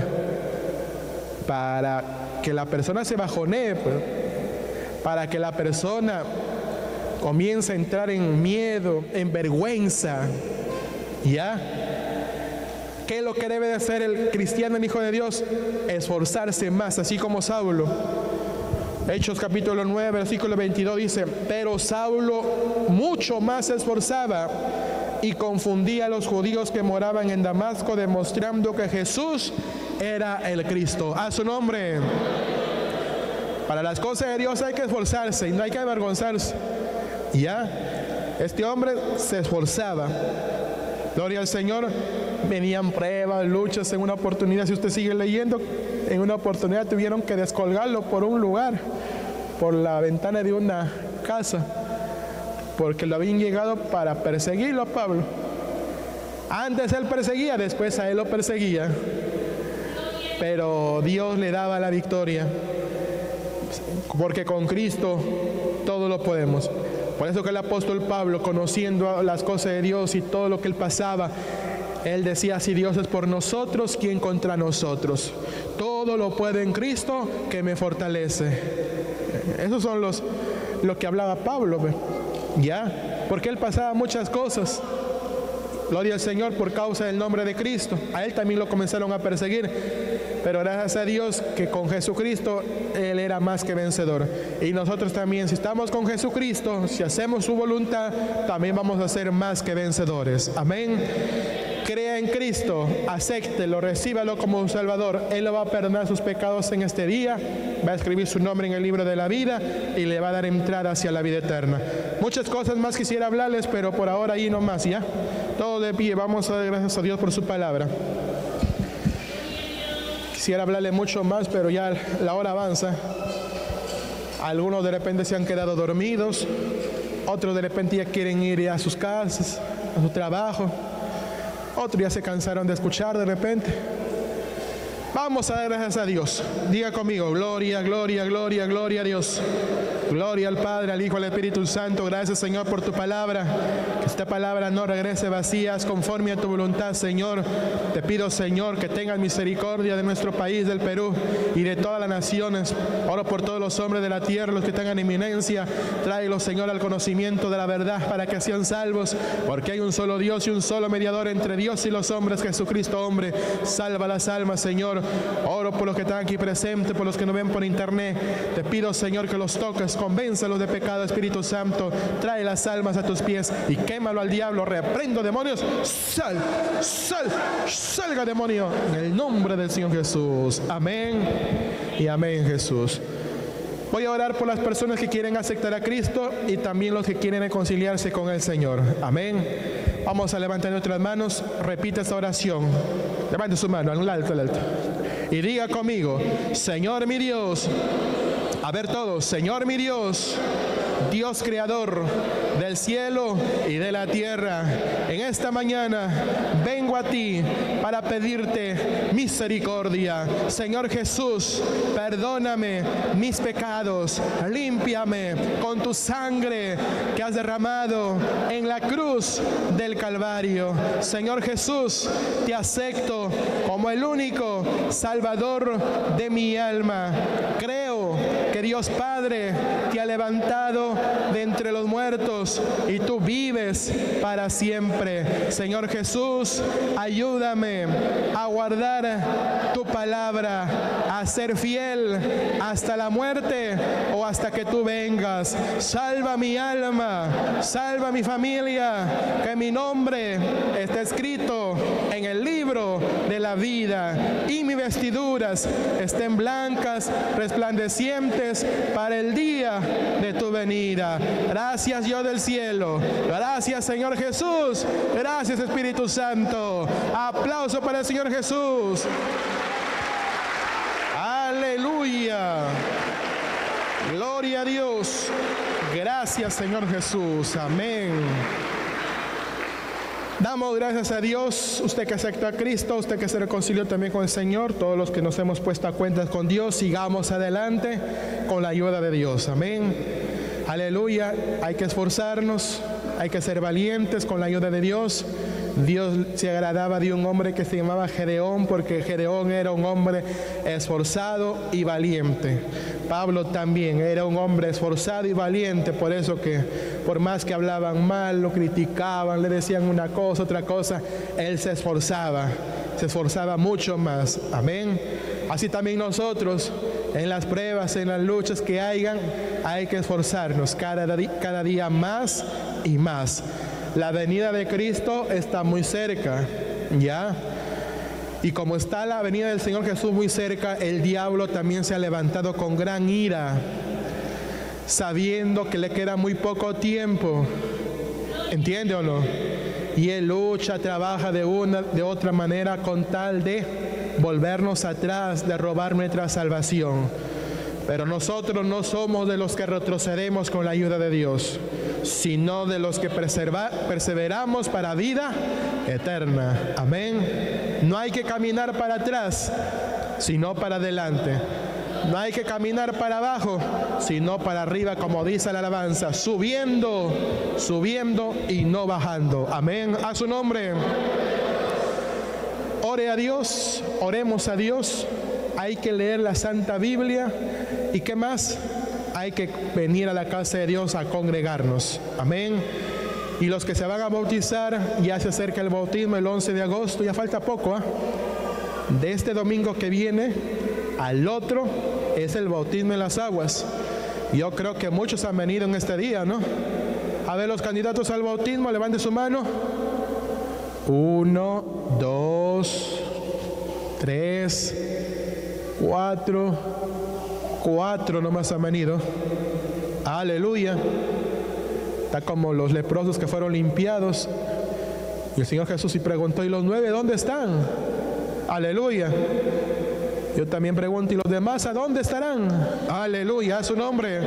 Para que la persona se bajonee, pues. Para que la persona comience a entrar en miedo, en vergüenza. ¿Ya? ¿Qué es lo que debe de hacer el cristiano, el hijo de Dios? Esforzarse más, así como Saulo. Hechos capítulo nueve, versículo veintidós dice, pero Saulo mucho más se esforzaba y confundía a los judíos que moraban en Damasco, demostrando que Jesús era el Cristo. A su nombre. Para las cosas de Dios hay que esforzarse y no hay que avergonzarse. ¿Ya? Este hombre se esforzaba. Gloria al Señor. Venían pruebas, luchas. En una oportunidad, si usted sigue leyendo, en una oportunidad tuvieron que descolgarlo por un lugar, por la ventana de una casa, porque lo habían llegado para perseguirlo a Pablo. Antes él perseguía, después a él lo perseguía, pero Dios le daba la victoria. porque con Cristo todo lo podemos. Por eso que el apóstol Pablo, conociendo las cosas de Dios y todo lo que él pasaba, él decía: si Dios es por nosotros, ¿quién contra nosotros? Todo lo puedo en Cristo que me fortalece. Esos son los lo que hablaba Pablo, ya, porque él pasaba muchas cosas. Gloria al Señor por causa del nombre de Cristo. A él también lo comenzaron a perseguir, pero gracias a Dios que con Jesucristo él era más que vencedor. Y nosotros también, si estamos con Jesucristo, si hacemos su voluntad, también vamos a ser más que vencedores. Amén. Crea en Cristo, acéptelo, recíbalo como un Salvador. Él le va a perdonar sus pecados en este día, va a escribir su nombre en el libro de la vida y le va a dar entrada hacia la vida eterna. Muchas cosas más quisiera hablarles, pero por ahora ahí nomás, ¿ya? Todo de pie, vamos a dar gracias a Dios por su palabra. Quisiera hablarle mucho más, pero ya la hora avanza. Algunos de repente se han quedado dormidos, otros de repente ya quieren ir a sus casas, a su trabajo. Otros ya se cansaron de escuchar de repente. Vamos a dar gracias a Dios. Diga conmigo: gloria, gloria, gloria, gloria a Dios. Gloria al Padre, al Hijo, al Espíritu Santo. Gracias, Señor, por tu palabra. Que esta palabra no regrese vacías, conforme a tu voluntad, Señor. Te pido, Señor, que tengas misericordia de nuestro país, del Perú, y de todas las naciones. Oro por todos los hombres de la tierra, los que tengan eminencia. Tráelos, Señor, al conocimiento de la verdad, para que sean salvos. Porque hay un solo Dios y un solo mediador entre Dios y los hombres, Jesucristo, hombre. Salva las almas, Señor. Oro por los que están aquí presentes, por los que nos ven por internet. Te pido, Señor, que los toques, convénzalos de pecado, Espíritu Santo. Trae las almas a tus pies y quémalo al diablo. Reprendo demonios. Sal, sal, salga demonio, en el nombre del Señor Jesús. Amén y amén, Jesús. Voy a orar por las personas que quieren aceptar a Cristo y también los que quieren reconciliarse con el Señor. Amén. Vamos a levantar nuestras manos. Repite esta oración. Levante su mano al alto, al alto. Y diga conmigo: Señor mi Dios. A ver todos: Señor mi Dios, Dios creador del cielo y de la tierra, en esta mañana vengo a ti para pedirte misericordia. Señor Jesús, perdóname mis pecados, límpiame con tu sangre que has derramado en la cruz del Calvario. Señor Jesús, te acepto como el único Salvador de mi alma. Creo que Dios Padre te ha levantado de entre los muertos y tú vives para siempre. Señor Jesús, ayúdame a guardar tu palabra, a ser fiel hasta la muerte o hasta que tú vengas. Salva mi alma, salva mi familia, que mi nombre esté escrito en el libro de la vida y mis vestiduras estén blancas, resplandecientes para el día de tu venida. Gracias, Dios del cielo. Gracias, Señor Jesús. Gracias, Espíritu Santo. Aplauso para el Señor Jesús. Aleluya. Gloria a Dios. Gracias, Señor Jesús. Amén. Damos gracias a Dios, usted que aceptó a Cristo, usted que se reconcilió también con el Señor, todos los que nos hemos puesto a cuentas con Dios, sigamos adelante con la ayuda de Dios. Amén. Aleluya. Hay que esforzarnos, hay que ser valientes con la ayuda de Dios. Dios se agradaba de un hombre que se llamaba Gedeón, porque Gedeón era un hombre esforzado y valiente. Pablo también era un hombre esforzado y valiente, por eso que por más que hablaban mal, lo criticaban, le decían una cosa, otra cosa, él se esforzaba, se esforzaba mucho más. Amén. Así también nosotros, en las pruebas, en las luchas que hayan, hay que esforzarnos cada, cada día más y más. La venida de Cristo está muy cerca, ¿ya? Y como está la venida del Señor Jesús muy cerca, el diablo también se ha levantado con gran ira, sabiendo que le queda muy poco tiempo. ¿Entiende o no? Y él lucha, trabaja de una, de otra manera con tal de volvernos atrás, de robar nuestra salvación. Pero nosotros no somos de los que retrocedemos con la ayuda de Dios, sino de los que preserva, perseveramos para vida eterna. Amén. No hay que caminar para atrás, sino para adelante. No hay que caminar para abajo, sino para arriba, como dice la alabanza, subiendo, subiendo y no bajando. Amén. A su nombre. Ore a Dios, oremos a Dios. Hay que leer la Santa Biblia. ¿Y qué más? Hay que venir a la casa de Dios a congregarnos. Amén. Y los que se van a bautizar, ya se acerca el bautismo el once de agosto, ya falta poco, ¿eh? De este domingo que viene al otro es el bautismo en las aguas. Yo creo que muchos han venido en este día, ¿no? A ver, los candidatos al bautismo, levante su mano. Uno, dos, tres, cuatro, cuatro nomás han venido. Aleluya. Está como los leprosos que fueron limpiados. Y el Señor Jesús y preguntó, ¿y los nueve dónde están? Aleluya. Yo también pregunto, ¿y los demás a dónde estarán? Aleluya, a su nombre.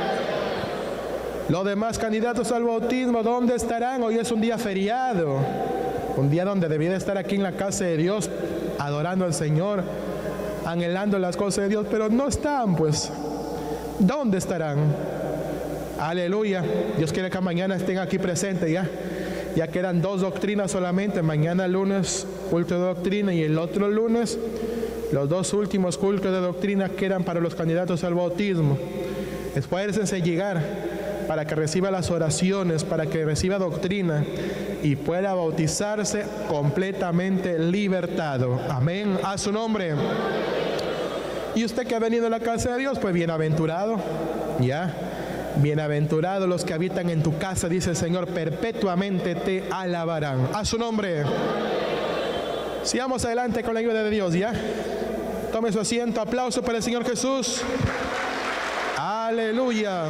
Los demás candidatos al bautismo, ¿dónde estarán? Hoy es un día feriado, un día donde debía estar aquí en la casa de Dios, adorando al Señor, anhelando las cosas de Dios, pero no están, pues. ¿Dónde estarán? Aleluya. Dios quiere que mañana estén aquí presentes ya. Ya quedan dos doctrinas solamente. Mañana lunes, culto de doctrina, y el otro lunes, los dos últimos cultos de doctrina quedan para los candidatos al bautismo. Esfuércense en llegar para que reciba las oraciones, para que reciba doctrina y pueda bautizarse completamente libertado. Amén. A su nombre. Y usted que ha venido a la casa de Dios, pues bienaventurado. Ya. Bienaventurados los que habitan en tu casa, dice el Señor, perpetuamente te alabarán. A su nombre. Sigamos adelante con la ayuda de Dios, ¿ya? Tome su asiento. Aplauso para el Señor Jesús. Aleluya.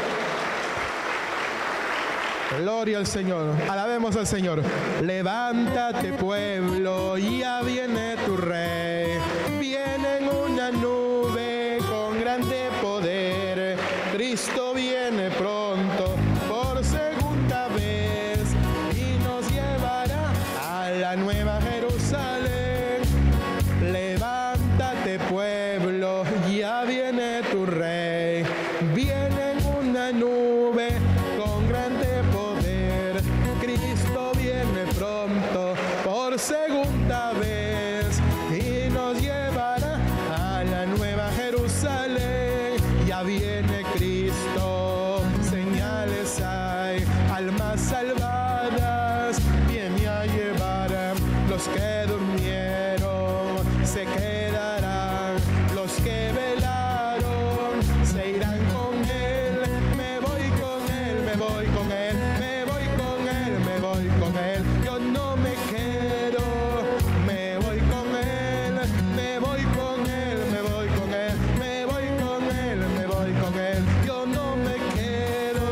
Gloria al Señor. Alabemos al Señor. Levántate, pueblo, ya viene tu Rey. Viene en una nube con grande poder. Cristo viene pronto por segunda vez y nos llevará a la nueva Jerusalén. Levántate, pueblo, ya viene tu Rey. Viene en una nube con grande poder. Cristo viene pronto por segunda vez y nos llevará a la nueva Jerusalén. Ya viene Cristo, señales hay, almas salvadas, viene a llevar. Los que durmieron se quedarán, los que velaron se irán con Él. Me voy con Él, me voy con Él, me voy con Él, me voy con Él. Yo no me quedo, me voy con Él, me voy con Él, me voy con Él, me voy con Él, me voy con Él. Yo no me quedo.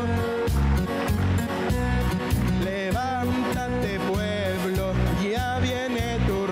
Levántate, pueblo, ya viene tu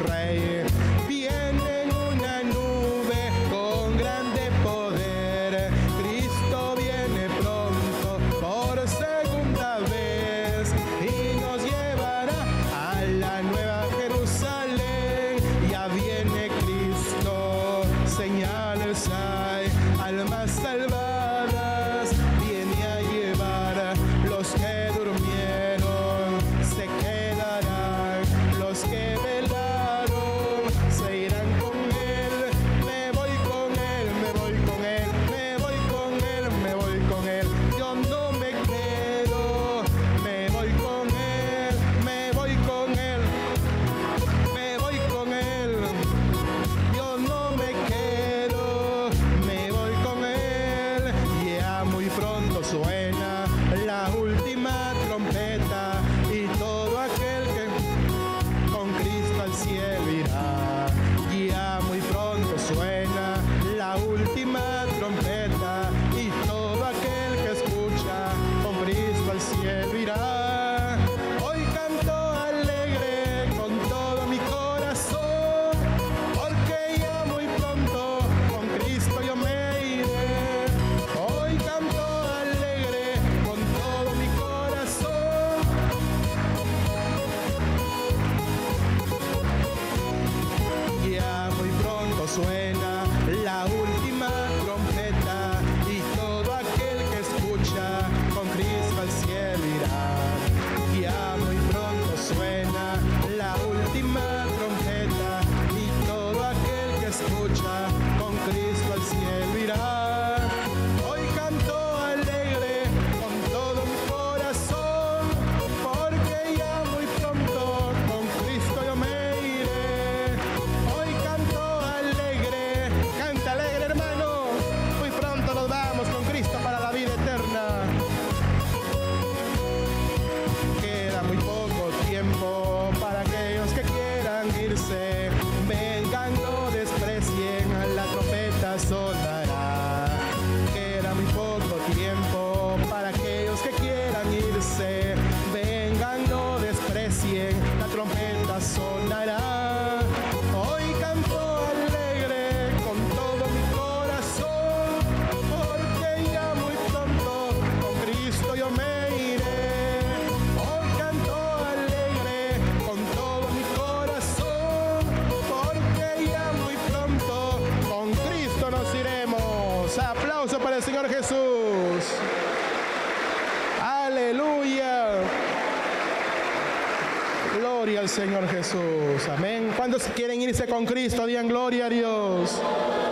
quieran irse, vengan, no desprecien, la trompeta sonará. Queda muy poco tiempo para aquellos que quieran irse, vengan, no desprecien, la trompeta sonará. Hoy canto alegre con todo mi corazón, porque ya muy pronto con Cristo yo me iré. Hoy canto alegre con todo mi corazón, porque ya muy pronto con Cristo nos iremos. Aplauso para el Señor Jesús. Aleluya. Gloria al Señor Jesús. Amén. ¿Cuántos quieren irse con Cristo? Digan gloria a Dios.